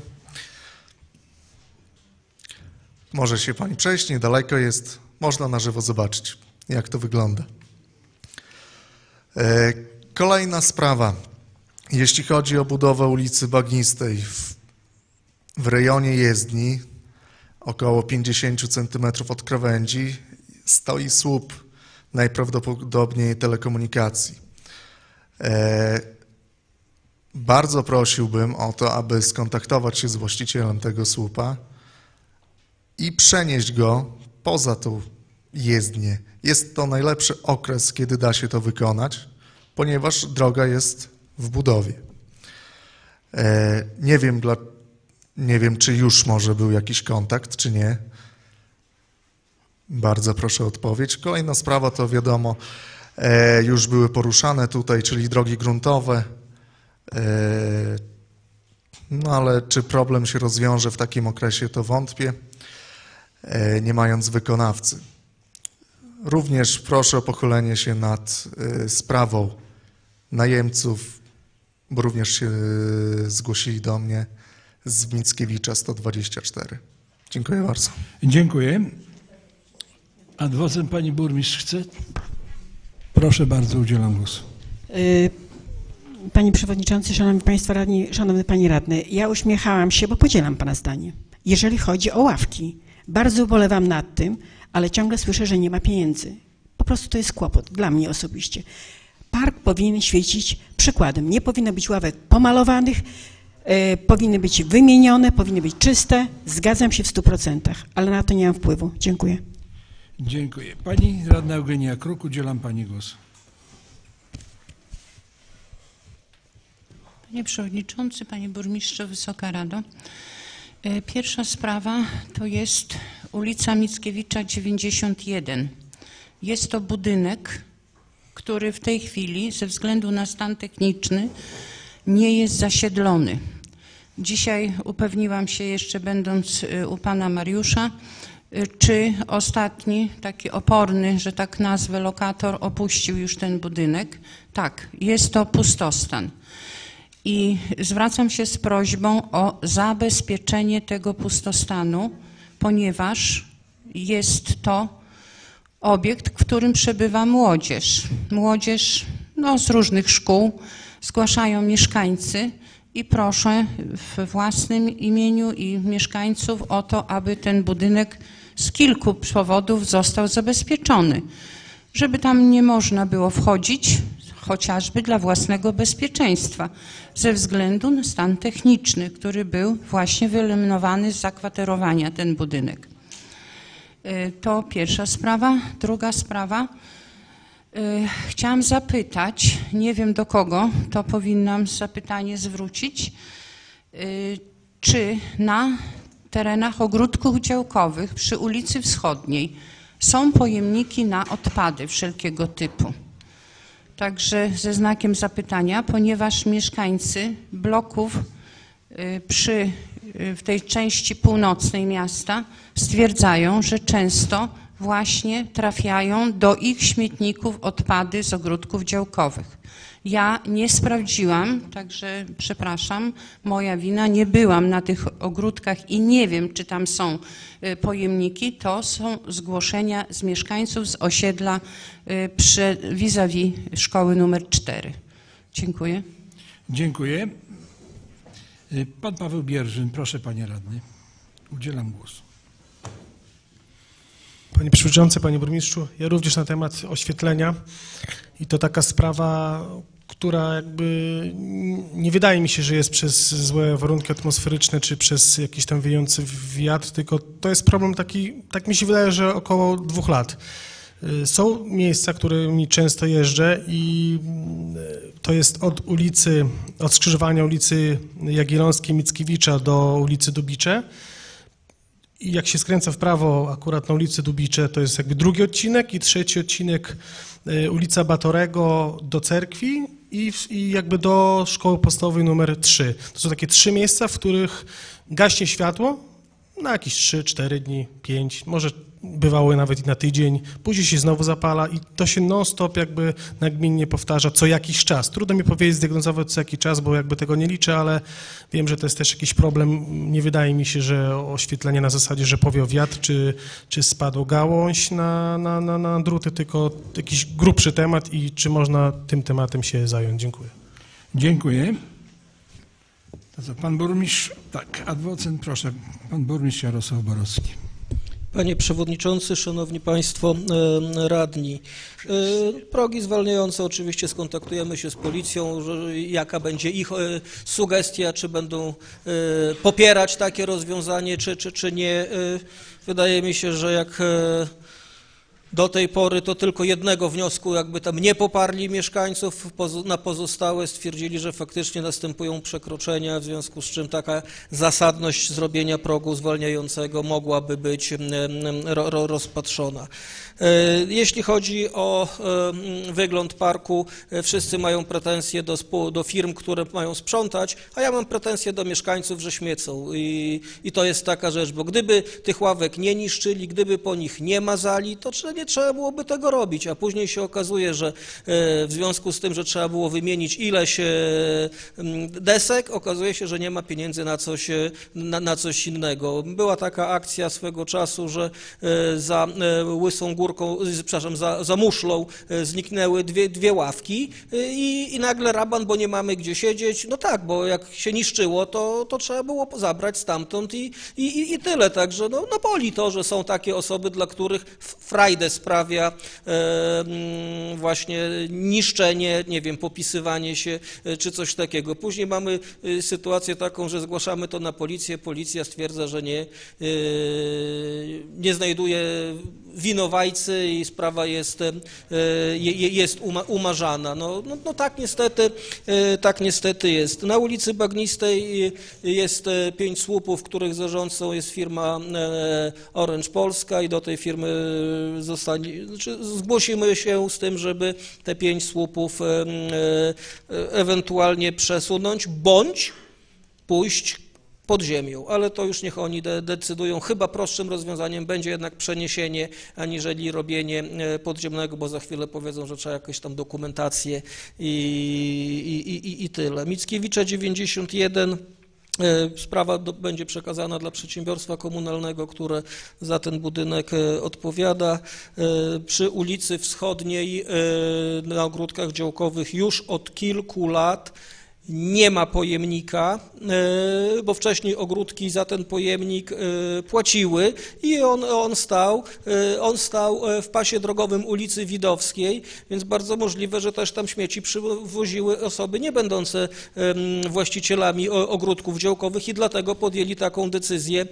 Może się Pani przejść, niedaleko jest, można na żywo zobaczyć, jak to wygląda. Kolejna sprawa, jeśli chodzi o budowę ulicy Bagnistej w rejonie jezdni, około 50 cm od krawędzi, stoi słup najprawdopodobniej telekomunikacji. Bardzo prosiłbym o to, aby skontaktować się z właścicielem tego słupa i przenieść go poza tą jezdnię. Jest to najlepszy okres, kiedy da się to wykonać, ponieważ droga jest w budowie. Nie wiem, czy już może był jakiś kontakt, czy nie. Bardzo proszę o odpowiedź. Kolejna sprawa to wiadomo, już były poruszane tutaj, czyli drogi gruntowe. No ale czy problem się rozwiąże w takim okresie, to wątpię, nie mając wykonawcy. Również proszę o pochylenie się nad sprawą najemców, bo również się zgłosili do mnie z Mickiewicza 124. Dziękuję bardzo. Dziękuję. Adwocem pani burmistrz chce? Proszę bardzo, udzielam głosu. Panie Przewodniczący, Szanowni Państwo Radni, Szanowny Panie Radny, ja uśmiechałam się, bo podzielam Pana zdanie. Jeżeli chodzi o ławki, bardzo ubolewam nad tym, ale ciągle słyszę, że nie ma pieniędzy. Po prostu to jest kłopot dla mnie osobiście. Park powinien świecić przykładem. Nie powinno być ławek pomalowanych, powinny być wymienione, powinny być czyste. Zgadzam się w 100%, ale na to nie mam wpływu. Dziękuję. Dziękuję. Pani radna Eugenia Kruk, udzielam Pani głosu. Panie Przewodniczący, Panie Burmistrzu, Wysoka Rado. Pierwsza sprawa to jest ulica Mickiewicza 91. Jest to budynek, który w tej chwili ze względu na stan techniczny nie jest zasiedlony. Dzisiaj upewniłam się jeszcze będąc u Pana Mariusza, czy ostatni, taki oporny, że tak nazwę, lokator opuścił już ten budynek. Tak, jest to pustostan. I zwracam się z prośbą o zabezpieczenie tego pustostanu, ponieważ jest to obiekt, w którym przebywa młodzież. Młodzież z różnych szkół zgłaszają mieszkańcy i proszę w własnym imieniu i mieszkańców o to, aby ten budynek z kilku powodów został zabezpieczony, żeby tam nie można było wchodzić, chociażby dla własnego bezpieczeństwa, ze względu na stan techniczny, który był właśnie wyeliminowany z zakwaterowania ten budynek. To pierwsza sprawa. Druga sprawa. Chciałam zapytać, nie wiem do kogo, to powinnam zapytanie zwrócić, czy na terenach ogródków działkowych przy ulicy Wschodniej są pojemniki na odpady wszelkiego typu. Także ze znakiem zapytania, ponieważ mieszkańcy bloków w tej części północnej miasta stwierdzają, że często właśnie trafiają do ich śmietników odpady z ogródków działkowych. Ja nie sprawdziłam, także przepraszam, moja wina, nie byłam na tych ogródkach i nie wiem, czy tam są pojemniki. To są zgłoszenia z mieszkańców z osiedla vis-a-vis szkoły numer 4. Dziękuję. Dziękuję. Pan Paweł Bierzyn, proszę panie radny. Udzielam głosu. Panie Przewodniczący, Panie Burmistrzu, ja również na temat oświetlenia i to taka sprawa, która jakby nie wydaje mi się, że jest przez złe warunki atmosferyczne czy przez jakiś tam wiejący wiatr, tylko to jest problem taki, tak mi się wydaje, że około 2 lat. Są miejsca, którymi często jeżdżę i to jest od skrzyżowania ulicy Jagiellońskiej Mickiewicza do ulicy Dubicze. I jak się skręca w prawo akurat na ulicy Dubicze, to jest jakby drugi odcinek i trzeci odcinek ulica Batorego do cerkwi i jakby do szkoły podstawowej numer 3. To są takie 3 miejsca, w których gaśnie światło na jakieś 3-4 dni, 5, może bywały nawet i na tydzień, później się znowu zapala i to się non-stop jakby nagminnie powtarza co jakiś czas. Trudno mi powiedzieć, zdiagnozować co jakiś czas, bo jakby tego nie liczę, ale wiem, że to jest też jakiś problem. Nie wydaje mi się, że oświetlenie na zasadzie, że powiał wiatr, czy spadł gałąź na druty, tylko jakiś grubszy temat i czy można tym tematem się zająć. Dziękuję. Dziękuję. To co, pan burmistrz, tak, adwocent, proszę, pan burmistrz Jarosław Borowski. Panie Przewodniczący, Szanowni Państwo Radni, progi zwalniające oczywiście skontaktujemy się z policją, jaka będzie ich sugestia, czy będą popierać takie rozwiązanie, czy nie. Wydaje mi się, że jak do tej pory to tylko jednego wniosku jakby tam nie poparli mieszkańców, na pozostałe stwierdzili, że faktycznie następują przekroczenia, w związku z czym taka zasadność zrobienia progu zwalniającego mogłaby być rozpatrzona. Jeśli chodzi o wygląd parku, wszyscy mają pretensje do firm, które mają sprzątać, a ja mam pretensje do mieszkańców, że śmiecą i to jest taka rzecz, bo gdyby tych ławek nie niszczyli, gdyby po nich nie mazali, to nie trzeba byłoby tego robić, a później się okazuje, że w związku z tym, że trzeba było wymienić ileś desek, okazuje się, że nie ma pieniędzy na coś innego. Była taka akcja swego czasu, że za Łysą Górką, przepraszam, za Muszlą zniknęły dwie ławki i nagle raban, bo nie mamy gdzie siedzieć. No tak, bo jak się niszczyło, to trzeba było zabrać stamtąd i tyle. Także no boli to, że są takie osoby, dla których frajdę sprawia właśnie niszczenie, nie wiem, popisywanie się czy coś takiego. Później mamy sytuację taką, że zgłaszamy to na policję, policja stwierdza, że nie znajduje winowajcy i sprawa jest umarzana. No tak niestety jest. Na ulicy Bagnistej jest 5 słupów, których zarządcą jest firma Orange Polska i do tej firmy zgłosimy się z tym, żeby te 5 słupów ewentualnie przesunąć bądź pójść pod ziemią, ale to już niech oni decydują. Chyba prostszym rozwiązaniem będzie jednak przeniesienie, aniżeli robienie podziemnego, bo za chwilę powiedzą, że trzeba jakąś tam dokumentację i tyle. Mickiewicza 91. Sprawa będzie przekazana dla przedsiębiorstwa komunalnego, które za ten budynek odpowiada. Przy ulicy Wschodniej na ogródkach działkowych już od kilku lat nie ma pojemnika, bo wcześniej ogródki za ten pojemnik płaciły i on stał w pasie drogowym ulicy Widowskiej, więc bardzo możliwe, że też tam śmieci przywoziły osoby nie będące właścicielami ogródków działkowych i dlatego podjęli taką decyzję,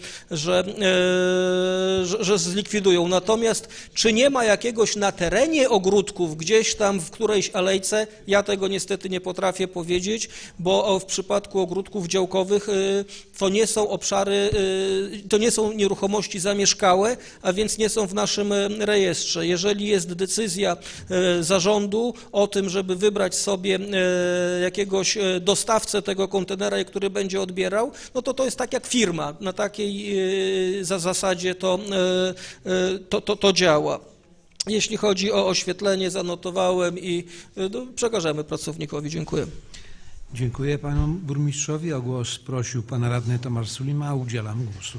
że zlikwidują. Natomiast czy nie ma jakiegoś na terenie ogródków, gdzieś tam w którejś alejce, ja tego niestety nie potrafię powiedzieć. bo w przypadku ogródków działkowych to nie są obszary, to nie są nieruchomości zamieszkałe, a więc nie są w naszym rejestrze. Jeżeli jest decyzja zarządu o tym, żeby wybrać sobie jakiegoś dostawcę tego kontenera, który będzie odbierał, no to jest tak jak firma, na takiej zasadzie to działa. Jeśli chodzi o oświetlenie, zanotowałem i przekażemy pracownikowi. Dziękuję. Dziękuję panu burmistrzowi. O głos prosił pan radny Tomasz Sulima. Udzielam głosu.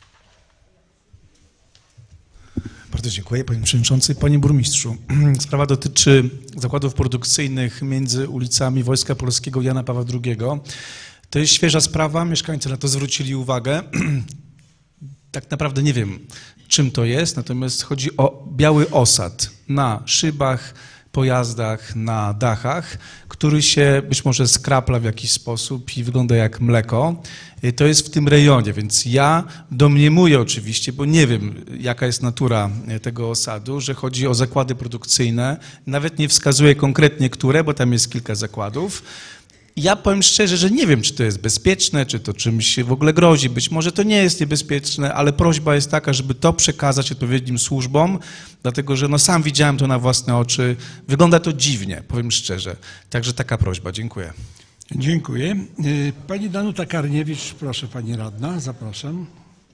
Bardzo dziękuję, panie przewodniczący. Panie burmistrzu, sprawa dotyczy zakładów produkcyjnych między ulicami Wojska Polskiego i Jana Pawła II. To jest świeża sprawa, mieszkańcy na to zwrócili uwagę. Tak naprawdę nie wiem, czym to jest, natomiast chodzi o biały osad na szybach, pojazdach, na dachach, który się być może skrapla w jakiś sposób i wygląda jak mleko. To jest w tym rejonie, więc ja domniemuję oczywiście, bo nie wiem, jaka jest natura tego osadu, że chodzi o zakłady produkcyjne. Nawet nie wskazuję konkretnie, które, bo tam jest kilka zakładów. Ja powiem szczerze, że nie wiem, czy to jest bezpieczne, czy to czymś w ogóle grozi. Być może to nie jest niebezpieczne, ale prośba jest taka, żeby to przekazać odpowiednim służbom, dlatego że no sam widziałem to na własne oczy. Wygląda to dziwnie, powiem szczerze. Także taka prośba. Dziękuję. Dziękuję. Pani Danuta Karniewicz, proszę pani radna, zapraszam.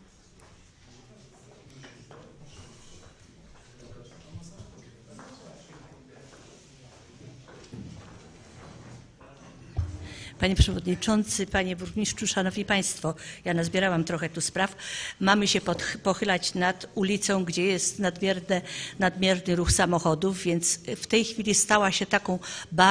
Panie Przewodniczący, Panie Burmistrzu, Szanowni Państwo, ja nazbierałam trochę tu spraw. Mamy się pochylać nad ulicą, gdzie jest nadmierny ruch samochodów, więc w tej chwili stała się taką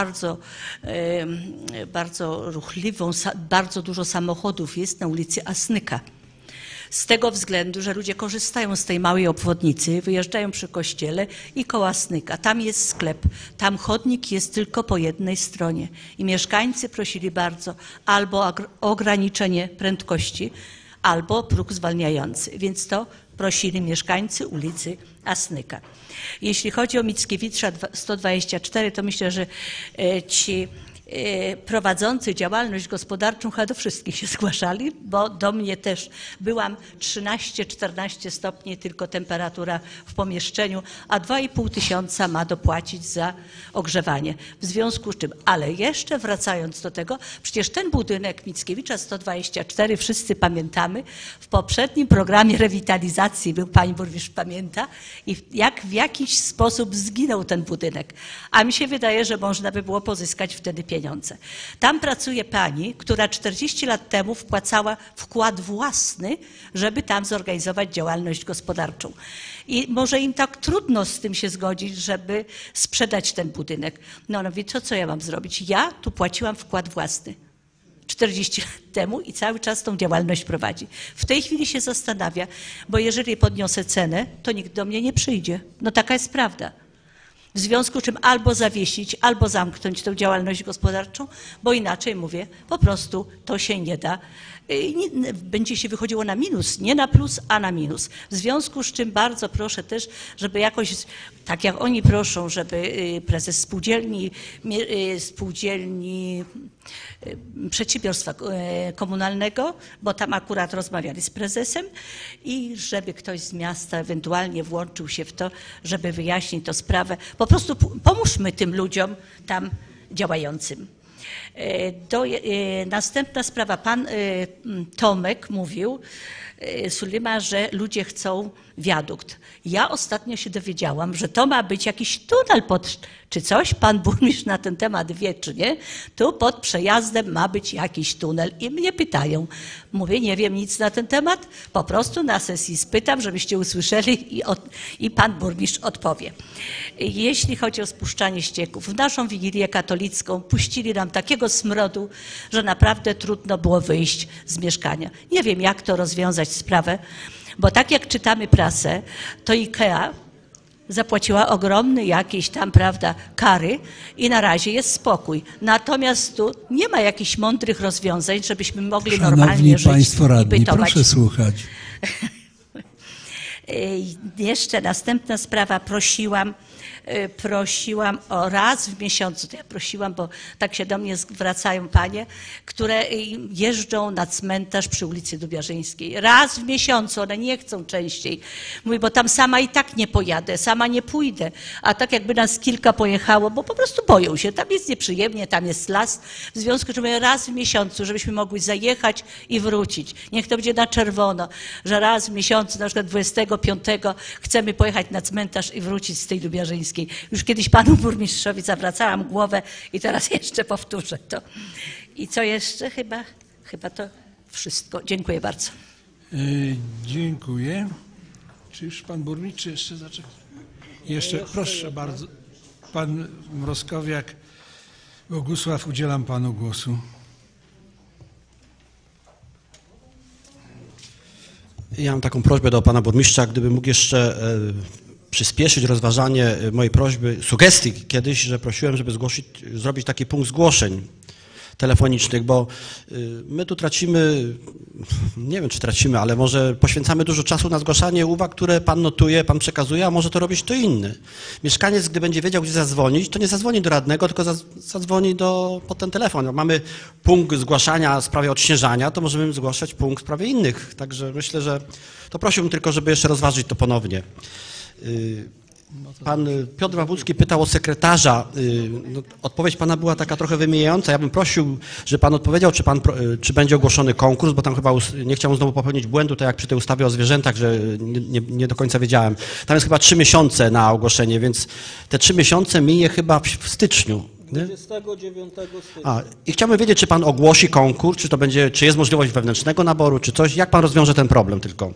bardzo ruchliwą, bardzo dużo samochodów jest na ulicy Asnyka. Z tego względu, że ludzie korzystają z tej małej obwodnicy, wyjeżdżają przy kościele i koło Asnyka. Tam jest sklep, tam chodnik jest tylko po jednej stronie. I mieszkańcy prosili bardzo albo o ograniczenie prędkości, albo próg zwalniający. Więc to prosili mieszkańcy ulicy Asnyka. Jeśli chodzi o Mickiewicza 124, to myślę, że ci prowadzący działalność gospodarczą chyba do wszystkich się zgłaszali, bo do mnie też byłam 13-14 stopni tylko temperatura w pomieszczeniu, a 2,5 tysiąca ma dopłacić za ogrzewanie. W związku z czym, ale jeszcze wracając do tego, przecież ten budynek Mickiewicza 124, wszyscy pamiętamy, w poprzednim programie rewitalizacji był, pani burmistrz pamięta, i jak w jakiś sposób zginął ten budynek. A mi się wydaje, że można by było pozyskać wtedy pieniądze. Tam pracuje pani, która 40 lat temu wpłacała wkład własny, żeby tam zorganizować działalność gospodarczą. I może im tak trudno z tym się zgodzić, żeby sprzedać ten budynek. No mówi, co ja mam zrobić? Ja tu płaciłam wkład własny 40 lat temu i cały czas tą działalność prowadzi. W tej chwili się zastanawia, bo jeżeli podniosę cenę, to nikt do mnie nie przyjdzie. No taka jest prawda. W związku z czym albo zawiesić, albo zamknąć tę działalność gospodarczą, bo inaczej, mówię, po prostu to się nie da. Będzie się wychodziło na minus, nie na plus, a na minus. W związku z czym bardzo proszę też, żeby jakoś, tak jak oni proszą, żeby prezes spółdzielni przedsiębiorstwa komunalnego, bo tam akurat rozmawiali z prezesem i żeby ktoś z miasta ewentualnie włączył się w to, żeby wyjaśnić tę sprawę. Po prostu pomóżmy tym ludziom tam działającym. Następna sprawa. Pan Tomek mówił, Sulima, że ludzie chcą wiadukt. Ja ostatnio się dowiedziałam, że to ma być jakiś tunel czy coś. Pan burmistrz na ten temat wie, czy nie. Tu pod przejazdem ma być jakiś tunel i mnie pytają. Mówię, nie wiem nic na ten temat. Po prostu na sesji spytam, żebyście usłyszeli i pan burmistrz odpowie. Jeśli chodzi o spuszczanie ścieków, w naszą Wigilię katolicką puścili nam takiego smrodu, że naprawdę trudno było wyjść z mieszkania. Nie wiem, jak to rozwiązać sprawę, bo tak jak czytamy prasę, to IKEA zapłaciła ogromne jakieś tam, prawda, kary i na razie jest spokój. Natomiast tu nie ma jakichś mądrych rozwiązań, żebyśmy mogli normalnie żyć Państwo radni, i bytować. proszę słuchać. Jeszcze następna sprawa, prosiłam prosiłam o raz w miesiącu, to ja prosiłam, bo tak się do mnie zwracają panie, które jeżdżą na cmentarz przy ulicy Dubiarzyńskiej. Raz w miesiącu, one nie chcą częściej. Mówię, bo tam sama i tak nie pojadę, sama nie pójdę, a tak jakby nas kilka pojechało, bo po prostu boją się, tam jest nieprzyjemnie, tam jest las, w związku z czym raz w miesiącu, żebyśmy mogli zajechać i wrócić. Niech to będzie na czerwono, że raz w miesiącu, na przykład 25 chcemy pojechać na cmentarz i wrócić z tej Dubiarzyńskiej. Już kiedyś panu burmistrzowi zawracałam głowę i teraz jeszcze powtórzę to. I co jeszcze? Chyba to wszystko. Dziękuję bardzo. Dziękuję. Czy już pan burmistrz jeszcze zaczeka? Jeszcze, proszę bardzo. Pan Mrozkowiak, Bogusław, udzielam panu głosu. Ja mam taką prośbę do pana burmistrza, gdyby mógł jeszcze przyspieszyć rozważanie mojej prośby, sugestii kiedyś, że prosiłem, żeby zrobić taki punkt zgłoszeń telefonicznych, bo my tu tracimy, nie wiem czy tracimy, ale może poświęcamy dużo czasu na zgłaszanie uwag, które pan notuje, pan przekazuje, a może to robić kto inny. Mieszkaniec, gdy będzie wiedział, gdzie zadzwonić, to nie zadzwoni do radnego, tylko zadzwoni pod ten telefon. Jak mamy punkt zgłaszania w sprawie odśnieżania, to możemy zgłaszać punkt w sprawie innych. Także myślę, że to prosiłbym tylko, żeby jeszcze rozważyć to ponownie. Pan Piotr Wawłucki pytał o sekretarza. No, odpowiedź pana była taka trochę wymijająca. Ja bym prosił, żeby pan odpowiedział, czy będzie ogłoszony konkurs, bo tam chyba nie chciałem znowu popełnić błędu, tak jak przy tej ustawie o zwierzętach, że nie do końca wiedziałem. Tam jest chyba 3 miesiące na ogłoszenie, więc te 3 miesiące minie chyba w styczniu. Nie? 29 stycznia. I chciałbym wiedzieć, czy pan ogłosi konkurs, czy jest możliwość wewnętrznego naboru, czy coś. Jak pan rozwiąże ten problem tylko?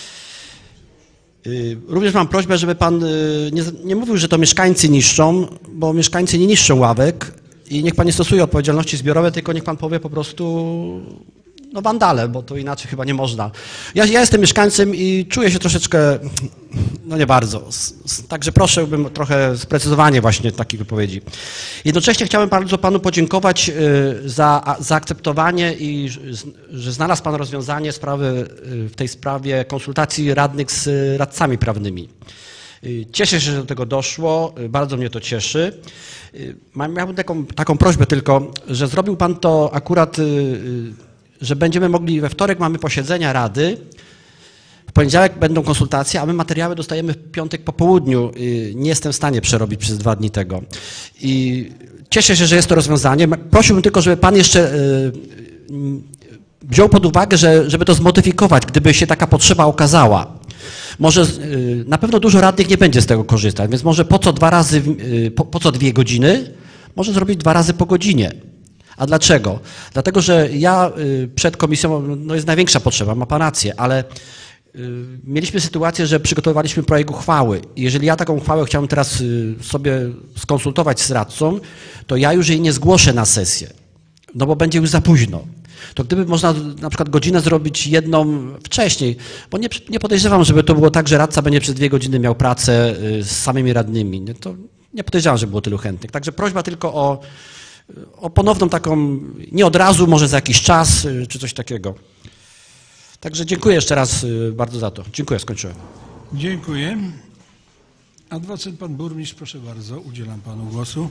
Również mam prośbę, żeby pan nie mówił, że to mieszkańcy niszczą, bo mieszkańcy nie niszczą ławek i niech pan nie stosuje odpowiedzialności zbiorowej, tylko niech pan powie po prostu no wandale, bo to inaczej chyba nie można. Ja jestem mieszkańcem i czuję się troszeczkę, no nie bardzo, także prosiłbym trochę sprecyzowanie właśnie takich wypowiedzi. Jednocześnie chciałem bardzo panu podziękować za zaakceptowanie i że znalazł pan rozwiązanie w tej sprawie konsultacji radnych z radcami prawnymi. Cieszę się, że do tego doszło, bardzo mnie to cieszy. Miałbym taką prośbę tylko, że zrobił pan to akurat, że będziemy mogli, we wtorek mamy posiedzenia rady, w poniedziałek będą konsultacje, a my materiały dostajemy w piątek po południu. Nie jestem w stanie przerobić przez 2 dni tego. I cieszę się, że jest to rozwiązanie. Prosiłbym tylko, żeby pan jeszcze wziął pod uwagę, żeby to zmodyfikować, gdyby się taka potrzeba okazała. Może na pewno dużo radnych nie będzie z tego korzystać, więc może po co 2 godziny, może zrobić 2 razy po godzinie. A dlaczego? Dlatego, że ja przed komisją, no jest największa potrzeba, ma pan rację, ale mieliśmy sytuację, że przygotowywaliśmy projekt uchwały. I jeżeli ja taką uchwałę chciałem teraz sobie skonsultować z radcą, to ja już jej nie zgłoszę na sesję, no bo będzie już za późno. To gdyby można na przykład godzinę zrobić jedną wcześniej, bo nie podejrzewam, żeby to było tak, że radca będzie przez 2 godziny miał pracę z samymi radnymi. To nie podejrzewam, że było tylu chętnych. Także prośba tylko o ponowną taką, nie od razu, może za jakiś czas, czy coś takiego. Także dziękuję jeszcze raz bardzo za to. Dziękuję, skończyłem. Dziękuję. Adwokat pan burmistrz, proszę bardzo, udzielam panu głosu.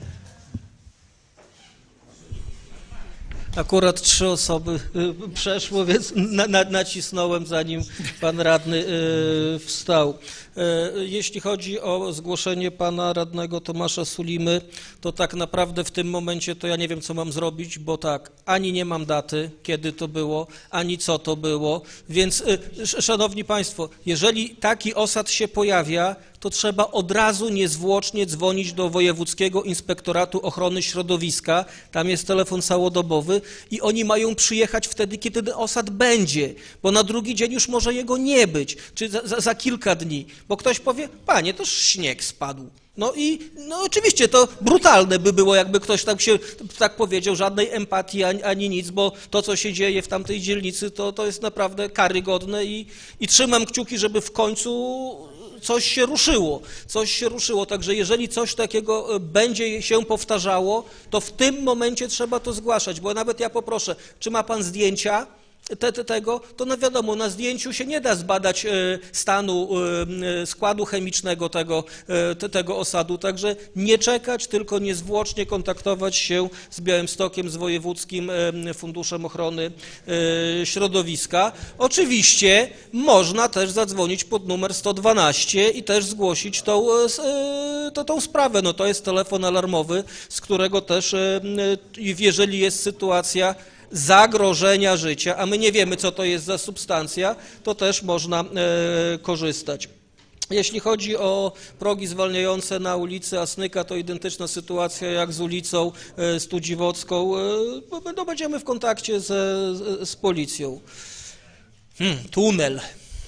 Akurat 3 osoby przeszło, więc nacisnąłem, zanim pan radny wstał. Jeśli chodzi o zgłoszenie pana radnego Tomasza Sulimy, to tak naprawdę w tym momencie to ja nie wiem, co mam zrobić, bo tak, ani nie mam daty, kiedy to było, ani co to było, więc szanowni państwo, jeżeli taki osad się pojawia, to trzeba od razu niezwłocznie dzwonić do Wojewódzkiego Inspektoratu Ochrony Środowiska, tam jest telefon całodobowy i oni mają przyjechać wtedy, kiedy ten osad będzie, bo na drugi dzień już może jego nie być, czy za kilka dni, bo ktoś powie, panie, to śnieg spadł. No i oczywiście to brutalne by było, jakby ktoś tam się tak powiedział, żadnej empatii ani nic, bo to, co się dzieje w tamtej dzielnicy, to jest naprawdę karygodne i trzymam kciuki, żeby w końcu coś się ruszyło, także jeżeli coś takiego będzie się powtarzało, to w tym momencie trzeba to zgłaszać, bo nawet ja poproszę, czy ma pan zdjęcia, tego, to no wiadomo, na zdjęciu się nie da zbadać stanu, składu chemicznego tego osadu, także nie czekać, tylko niezwłocznie kontaktować się z Białymstokiem, z Wojewódzkim Funduszem Ochrony Środowiska. Oczywiście można też zadzwonić pod numer 112 i też zgłosić tą sprawę. No to jest telefon alarmowy, z którego też, jeżeli jest sytuacja zagrożenia życia, a my nie wiemy, co to jest za substancja, to też można korzystać. Jeśli chodzi o progi zwalniające na ulicy Asnyka, to identyczna sytuacja jak z ulicą Studziwocką. No, będziemy w kontakcie z policją. Tunel.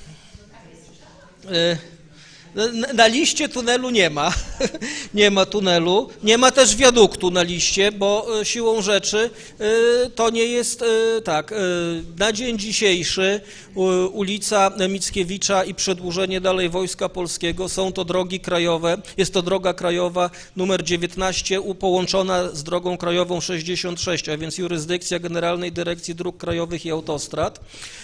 Na liście tunelu nie ma. Nie ma tunelu. Nie ma też wiaduktu na liście, bo siłą rzeczy to nie jest tak. Na dzień dzisiejszy ulica Mickiewicza i przedłużenie dalej Wojska Polskiego są to drogi krajowe. Jest to droga krajowa numer 19 połączona z drogą krajową 66, a więc jurysdykcja Generalnej Dyrekcji Dróg Krajowych i Autostrad.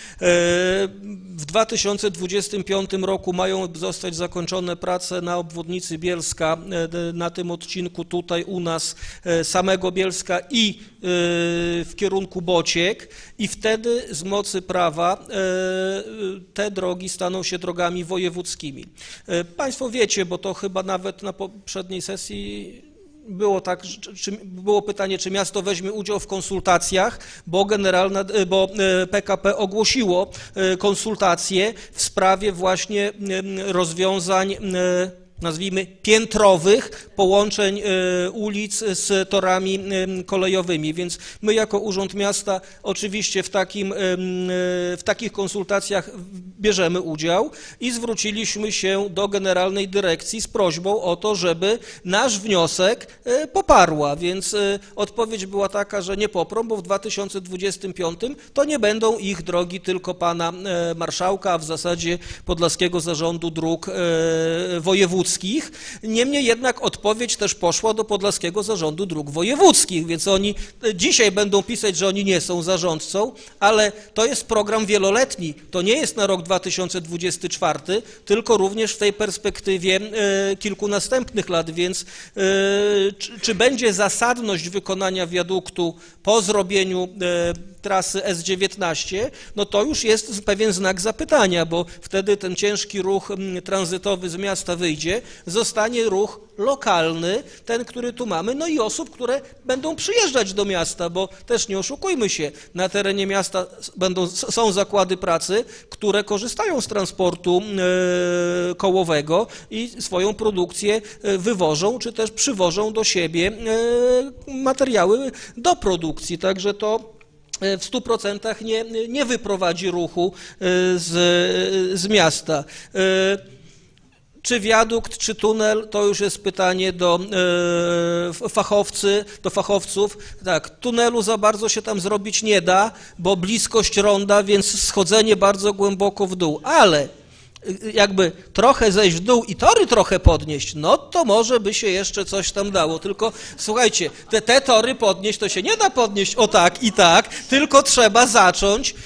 W 2025 roku mają zostać zakończone prace na obwodnicy Bielska, na tym odcinku tutaj u nas samego Bielska i w kierunku Bociek i wtedy z mocy prawa te drogi staną się drogami wojewódzkimi. Państwo wiecie, bo to chyba nawet na poprzedniej sesji było tak, było pytanie, czy miasto weźmie udział w konsultacjach, bo PKP ogłosiło konsultacje w sprawie właśnie rozwiązań, nazwijmy, piętrowych połączeń ulic z torami kolejowymi, więc my jako Urząd Miasta oczywiście w takich konsultacjach bierzemy udział i zwróciliśmy się do Generalnej Dyrekcji z prośbą o to, żeby nasz wniosek poparła, więc odpowiedź była taka, że nie poprą, bo w 2025 to nie będą ich drogi tylko pana marszałka, a w zasadzie Podlaskiego Zarządu Dróg Wojewódzkich. Niemniej jednak odpowiedź też poszła do Podlaskiego Zarządu Dróg Wojewódzkich, więc oni dzisiaj będą pisać, że oni nie są zarządcą, ale to jest program wieloletni, to nie jest na rok 2024, tylko również w tej perspektywie kilku następnych lat, więc czy będzie zasadność wykonania wiaduktu po zrobieniu trasy S19, no to już jest pewien znak zapytania, bo wtedy ten ciężki ruch tranzytowy z miasta wyjdzie, zostanie ruch lokalny, ten, który tu mamy, no i osób, które będą przyjeżdżać do miasta, bo też nie oszukujmy się, na terenie miasta są zakłady pracy, które korzystają z transportu kołowego i swoją produkcję wywożą, czy też przywożą do siebie materiały do produkcji, także to w 100% nie wyprowadzi ruchu z miasta. Czy wiadukt, czy tunel, to już jest pytanie do fachowców. Tak, tunelu za bardzo się tam zrobić nie da, bo bliskość ronda, więc schodzenie bardzo głęboko w dół, ale jakby trochę zejść w dół i tory trochę podnieść, no to może by się jeszcze coś tam dało. Tylko słuchajcie, te tory podnieść to się nie da podnieść o tak i tak, tylko trzeba zacząć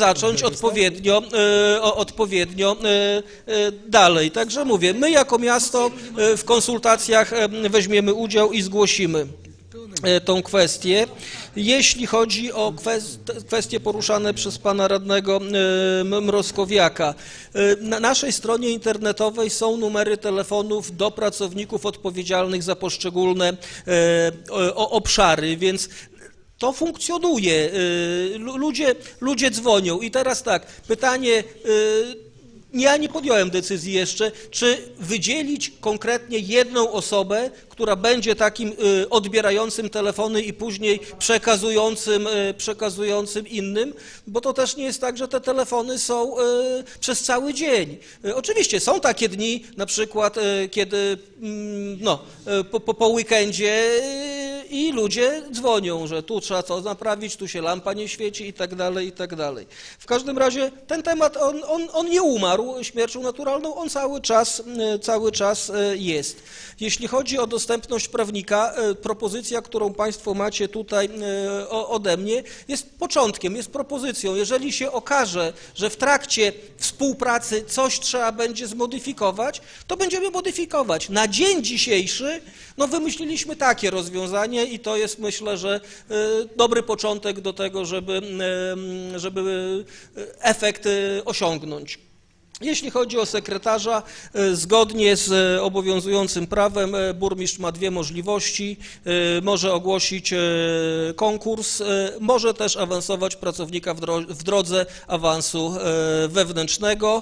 odpowiednio dalej. Także mówię, my jako miasto w konsultacjach weźmiemy udział i zgłosimy tą kwestię. Jeśli chodzi o kwestie poruszane przez pana radnego Mroskowiaka, na naszej stronie internetowej są numery telefonów do pracowników odpowiedzialnych za poszczególne obszary, więc to funkcjonuje. Ludzie dzwonią. I teraz tak, pytanie, ja nie podjąłem decyzji jeszcze, czy wydzielić konkretnie jedną osobę, która będzie takim odbierającym telefony i później przekazującym innym, bo to też nie jest tak, że te telefony są przez cały dzień. Oczywiście są takie dni, na przykład kiedy po weekendzie i ludzie dzwonią, że tu trzeba co naprawić, tu się lampa nie świeci i tak dalej, i tak dalej. W każdym razie ten temat, on nie umarł śmiercią naturalną, on cały czas jest. Jeśli chodzi o dostępność prawnika, propozycja, którą Państwo macie tutaj ode mnie, jest początkiem, jest propozycją. Jeżeli się okaże, że w trakcie współpracy coś trzeba będzie zmodyfikować, to będziemy modyfikować. Na dzień dzisiejszy wymyśliliśmy takie rozwiązanie i to jest, myślę, że dobry początek do tego, żeby efekt osiągnąć. Jeśli chodzi o sekretarza, zgodnie z obowiązującym prawem burmistrz ma dwie możliwości. Może ogłosić konkurs, może też awansować pracownika w drodze awansu wewnętrznego.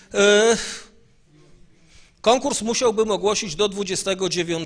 Konkurs musiałbym ogłosić do 29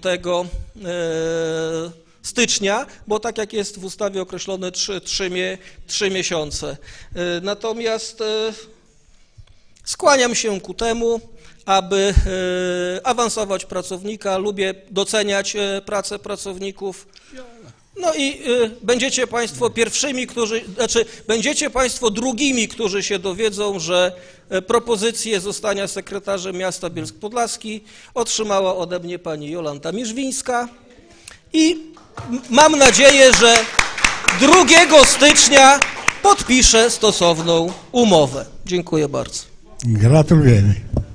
stycznia, bo tak jak jest w ustawie określone 3 miesiące. Natomiast skłaniam się ku temu, aby awansować pracownika, lubię doceniać pracę pracowników. No i będziecie Państwo pierwszymi, będziecie Państwo drugimi, którzy się dowiedzą, że propozycję zostania sekretarzem miasta Bielsk Podlaski otrzymała ode mnie pani Jolanta Mierzwińska i mam nadzieję, że 2 stycznia podpiszę stosowną umowę. Dziękuję bardzo. Gratulujemy.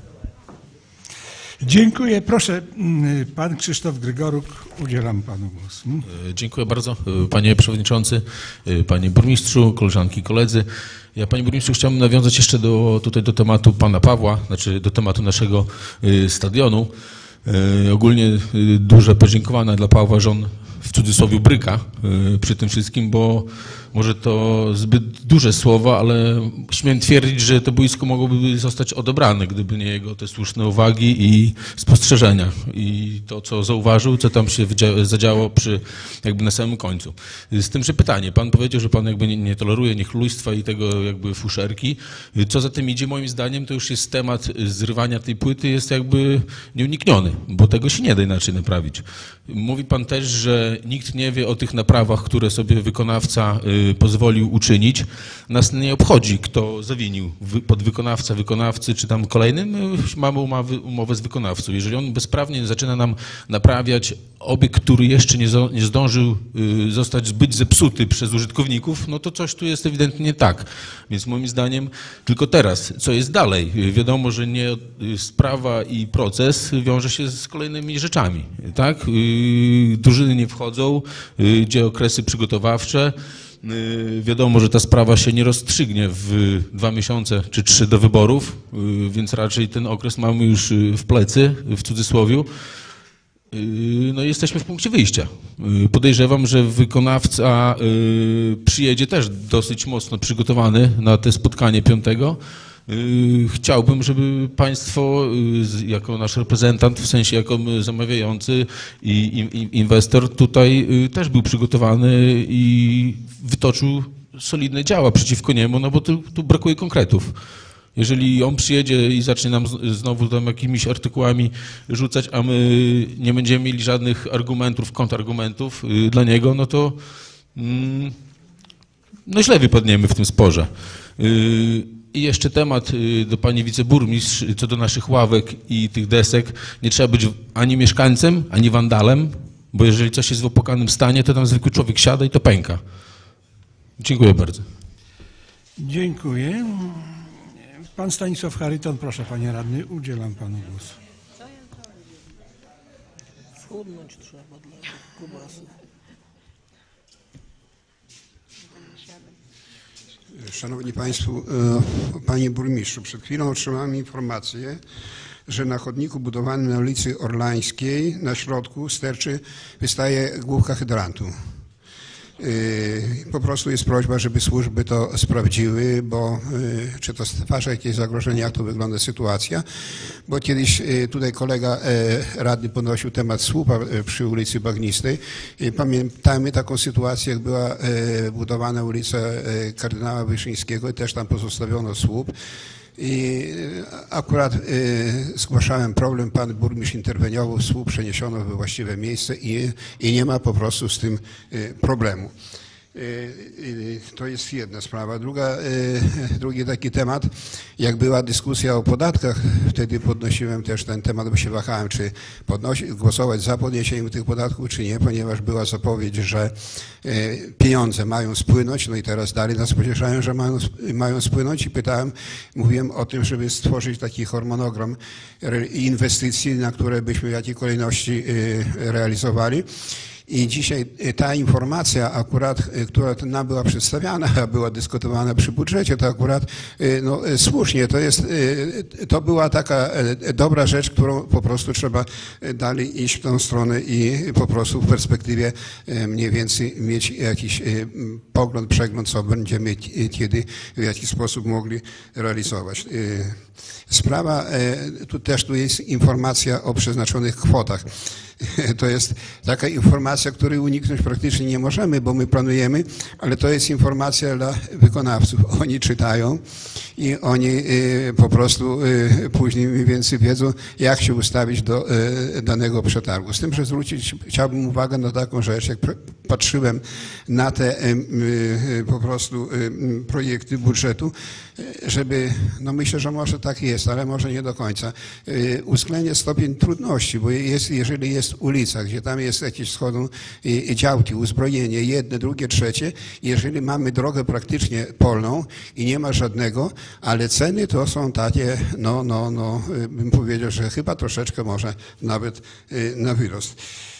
Dziękuję. Proszę, pan Krzysztof Grygoruk, udzielam panu głosu. Dziękuję bardzo, panie przewodniczący, panie burmistrzu, koleżanki i koledzy. Ja, panie burmistrzu, chciałbym nawiązać jeszcze do tematu pana Pawła, znaczy do tematu naszego stadionu. Ogólnie duże podziękowania dla Pawła, że on w cudzysłowie bryka przy tym wszystkim, bo może to zbyt duże słowa, ale śmiem twierdzić, że to boisko mogłoby zostać odebrane, gdyby nie jego te słuszne uwagi i spostrzeżenia i to, co zauważył, co tam się zadziało jakby na samym końcu. Z tym, że pytanie, pan powiedział, że pan jakby nie toleruje niechlujstwa i tego jakby fuszerki. Co za tym idzie, moim zdaniem, to już jest temat zrywania tej płyty, jest jakby nieunikniony, bo tego się nie da inaczej naprawić. Mówi pan też, że nikt nie wie o tych naprawach, które sobie wykonawca pozwolił uczynić. Nas nie obchodzi, kto zawinił, podwykonawca, wykonawcy, czy tam kolejny. My mamy umowę z wykonawcą. Jeżeli on bezprawnie zaczyna nam naprawiać obiekt, który jeszcze nie zdążył zostać zbyt zepsuty przez użytkowników, no to coś tu jest ewidentnie nie tak. Więc moim zdaniem tylko teraz, co jest dalej? Wiadomo, że nie sprawa i proces wiąże się z kolejnymi rzeczami, tak? Drużyny nie wchodzą, gdzie okresy przygotowawcze. Wiadomo, że ta sprawa się nie rozstrzygnie w 2 miesiące czy 3 do wyborów, więc raczej ten okres mamy już w plecy, w cudzysłowiu. No i jesteśmy w punkcie wyjścia. Podejrzewam, że wykonawca przyjedzie też dosyć mocno przygotowany na te spotkanie 5. Chciałbym, żeby państwo jako nasz reprezentant, w sensie jako zamawiający i inwestor tutaj też był przygotowany i wytoczył solidne działa przeciwko niemu, no bo tu brakuje konkretów. Jeżeli on przyjedzie i zacznie nam znowu tam jakimiś artykułami rzucać, a my nie będziemy mieli żadnych argumentów, kontrargumentów dla niego, no to no źle wypadniemy w tym sporze. I jeszcze temat do pani wiceburmistrz, co do naszych ławek i tych desek. Nie trzeba być ani mieszkańcem, ani wandalem, bo jeżeli coś jest w opłakanym stanie, to tam zwykły człowiek siada i to pęka. Dziękuję bardzo. Dziękuję. Pan Stanisław Charyton, proszę panie radny, udzielam panu głosu. Schudnąć trzeba dla kubasów. Szanowni Państwo, Panie Burmistrzu, przed chwilą otrzymałem informację, że na chodniku budowanym na ulicy Orlańskiej na środku sterczy wystaje główka hydrantu. Po prostu jest prośba, żeby służby to sprawdziły, bo czy to stwarza jakieś zagrożenie, jak to wygląda sytuacja, bo kiedyś tutaj kolega radny podnosił temat słupa przy ulicy Bagnistej. Pamiętamy taką sytuację, jak była budowana ulica kardynała Wyszyńskiego i też tam pozostawiono słup. I akurat zgłaszałem problem, pan burmistrz interweniował, słup przeniesiono we właściwe miejsce i nie ma po prostu z tym problemu. To jest jedna sprawa. Drugi taki temat, jak była dyskusja o podatkach, wtedy podnosiłem też ten temat, bo się wahałem, czy głosować za podniesieniem tych podatków, czy nie, ponieważ była zapowiedź, że pieniądze mają spłynąć, no i teraz dalej nas pocieszają, że mają spłynąć i mówiłem o tym, żeby stworzyć taki harmonogram inwestycji, na które byśmy w jakiej kolejności realizowali. I dzisiaj ta informacja akurat, która nam była przedstawiana, a była dyskutowana przy budżecie, to akurat no, słusznie, to była taka dobra rzecz, którą po prostu trzeba dalej iść w tą stronę i po prostu w perspektywie mniej więcej mieć jakiś pogląd, przegląd, co będziemy kiedy, w jaki sposób mogli realizować. Sprawa, tu jest informacja o przeznaczonych kwotach. To jest taka informacja, której uniknąć praktycznie nie możemy, bo my planujemy, ale to jest informacja dla wykonawców. Oni czytają i oni po prostu później mniej więcej wiedzą, jak się ustawić do danego przetargu. Z tym, że chciałbym uwagę na taką rzecz, jak patrzyłem na te po prostu projekty budżetu, żeby, no myślę, że może tak jest, ale może nie do końca, uwzględniać stopień trudności, bo jeżeli jest ulica, gdzie tam jest jakieś schodzą działki, uzbrojenie, jedne, drugie, trzecie, jeżeli mamy drogę praktycznie polną i nie ma żadnego, ale ceny to są takie, bym powiedział, że chyba troszeczkę może nawet na wyrost.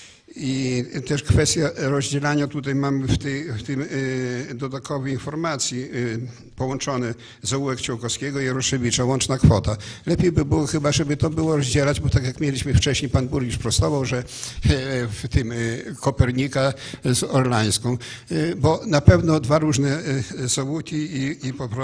I też kwestia rozdzielania, tutaj mamy w tym dodatkowej informacji połączone zaułek Ciołkowskiego i Jaroszewicza, łączna kwota. Lepiej by było chyba, żeby to było rozdzielać, bo tak jak mieliśmy wcześniej, pan burmistrz prostował, że w tym Kopernika z Orlańską, bo na pewno dwa różne zaułki i po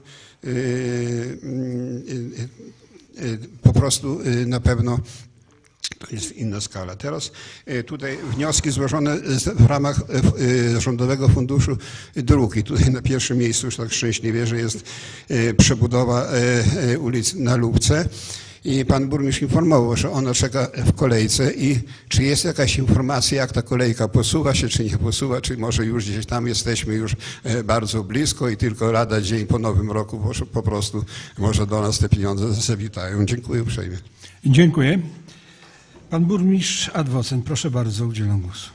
prostu na pewno to jest inna skala. Teraz tutaj wnioski złożone w ramach Rządowego Funduszu Dróg i tutaj na pierwszym miejscu już tak szczęśliwie, że jest przebudowa ulic na Lubce. I pan burmistrz informował, że ona czeka w kolejce i czy jest jakaś informacja, jak ta kolejka posuwa się, czy nie posuwa, czy może już gdzieś tam jesteśmy już bardzo blisko i tylko lada dzień po Nowym Roku po prostu może do nas te pieniądze zawitają. Dziękuję uprzejmie. Dziękuję. Pan burmistrz Adwocen, proszę bardzo, udzielam głosu.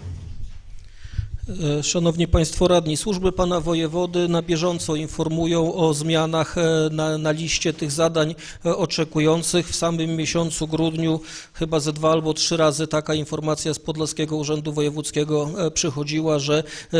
Szanowni Państwo Radni, służby Pana Wojewody na bieżąco informują o zmianach na liście tych zadań oczekujących. W samym miesiącu grudniu chyba ze 2 albo 3 razy taka informacja z Podlaskiego Urzędu Wojewódzkiego przychodziła, że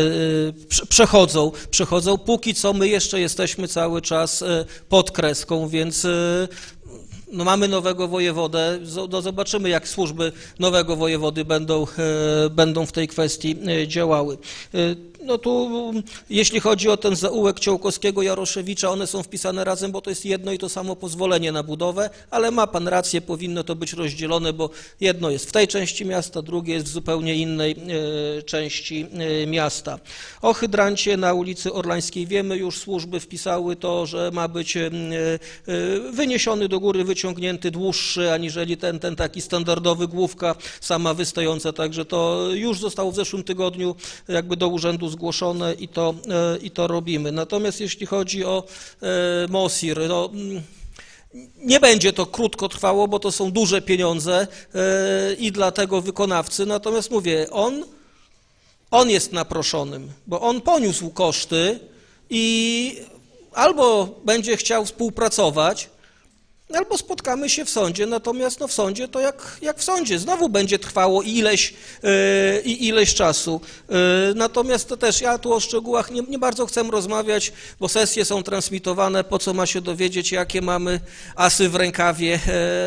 przechodzą. Póki co my jeszcze jesteśmy cały czas pod kreską, więc no mamy nowego wojewodę, zobaczymy, jak służby nowego wojewody będą w tej kwestii działały. No tu, jeśli chodzi o ten zaułek Ciołkowskiego, Jaroszewicza, one są wpisane razem, bo to jest jedno i to samo pozwolenie na budowę, ale ma pan rację, powinno to być rozdzielone, bo jedno jest w tej części miasta, drugie jest w zupełnie innej części miasta. O hydrancie na ulicy Orlańskiej wiemy już, służby wpisały to, że ma być wyniesiony do góry, wyciągnięty dłuższy, aniżeli ten taki standardowy, główka sama wystająca, także to już zostało w zeszłym tygodniu jakby do urzędu zgłoszone i to robimy. Natomiast jeśli chodzi o MOSIR, no, nie będzie to krótko trwało, bo to są duże pieniądze i dla tego wykonawcy, natomiast mówię, on jest naproszonym, bo on poniósł koszty i albo będzie chciał współpracować, albo spotkamy się w sądzie, natomiast no w sądzie to jak w sądzie, znowu będzie trwało ileś czasu. Natomiast to też ja tu o szczegółach nie bardzo chcę rozmawiać, bo sesje są transmitowane, po co ma się dowiedzieć, jakie mamy asy w rękawie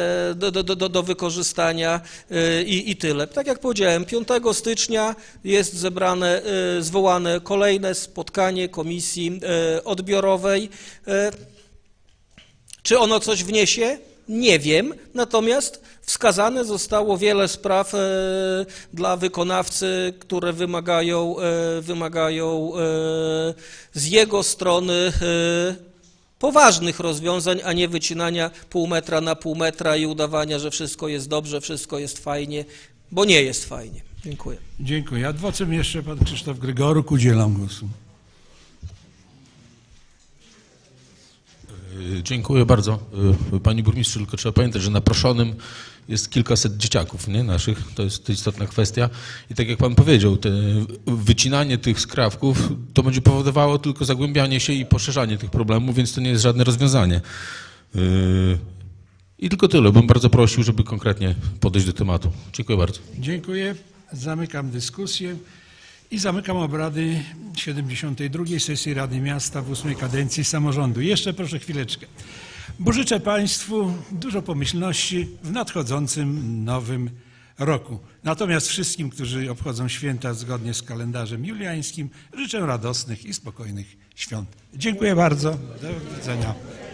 do wykorzystania i tyle. Tak jak powiedziałem, 5 stycznia jest zwołane kolejne spotkanie komisji odbiorowej. Czy ono coś wniesie? Nie wiem, natomiast wskazane zostało wiele spraw dla wykonawcy, które wymagają z jego strony poważnych rozwiązań, a nie wycinania pół metra na pół metra i udawania, że wszystko jest dobrze, wszystko jest fajnie, bo nie jest fajnie. Dziękuję. Dziękuję. Ad vocem jeszcze pan Krzysztof Grygoruk, udzielam głosu. Dziękuję bardzo. Panie burmistrzu, tylko trzeba pamiętać, że na proszonym jest kilkaset dzieciaków, nie, naszych, to jest istotna kwestia. I tak jak pan powiedział, wycinanie tych skrawków to będzie powodowało tylko zagłębianie się i poszerzanie tych problemów, więc to nie jest żadne rozwiązanie. I tylko tyle. Bym bardzo prosił, żeby konkretnie podejść do tematu. Dziękuję bardzo. Dziękuję. Zamykam dyskusję i zamykam obrady 72. sesji Rady Miasta w 8. kadencji samorządu. Jeszcze proszę chwileczkę, bo życzę Państwu dużo pomyślności w nadchodzącym nowym roku. Natomiast wszystkim, którzy obchodzą święta zgodnie z kalendarzem juliańskim, życzę radosnych i spokojnych świąt. Dziękuję bardzo. Do widzenia.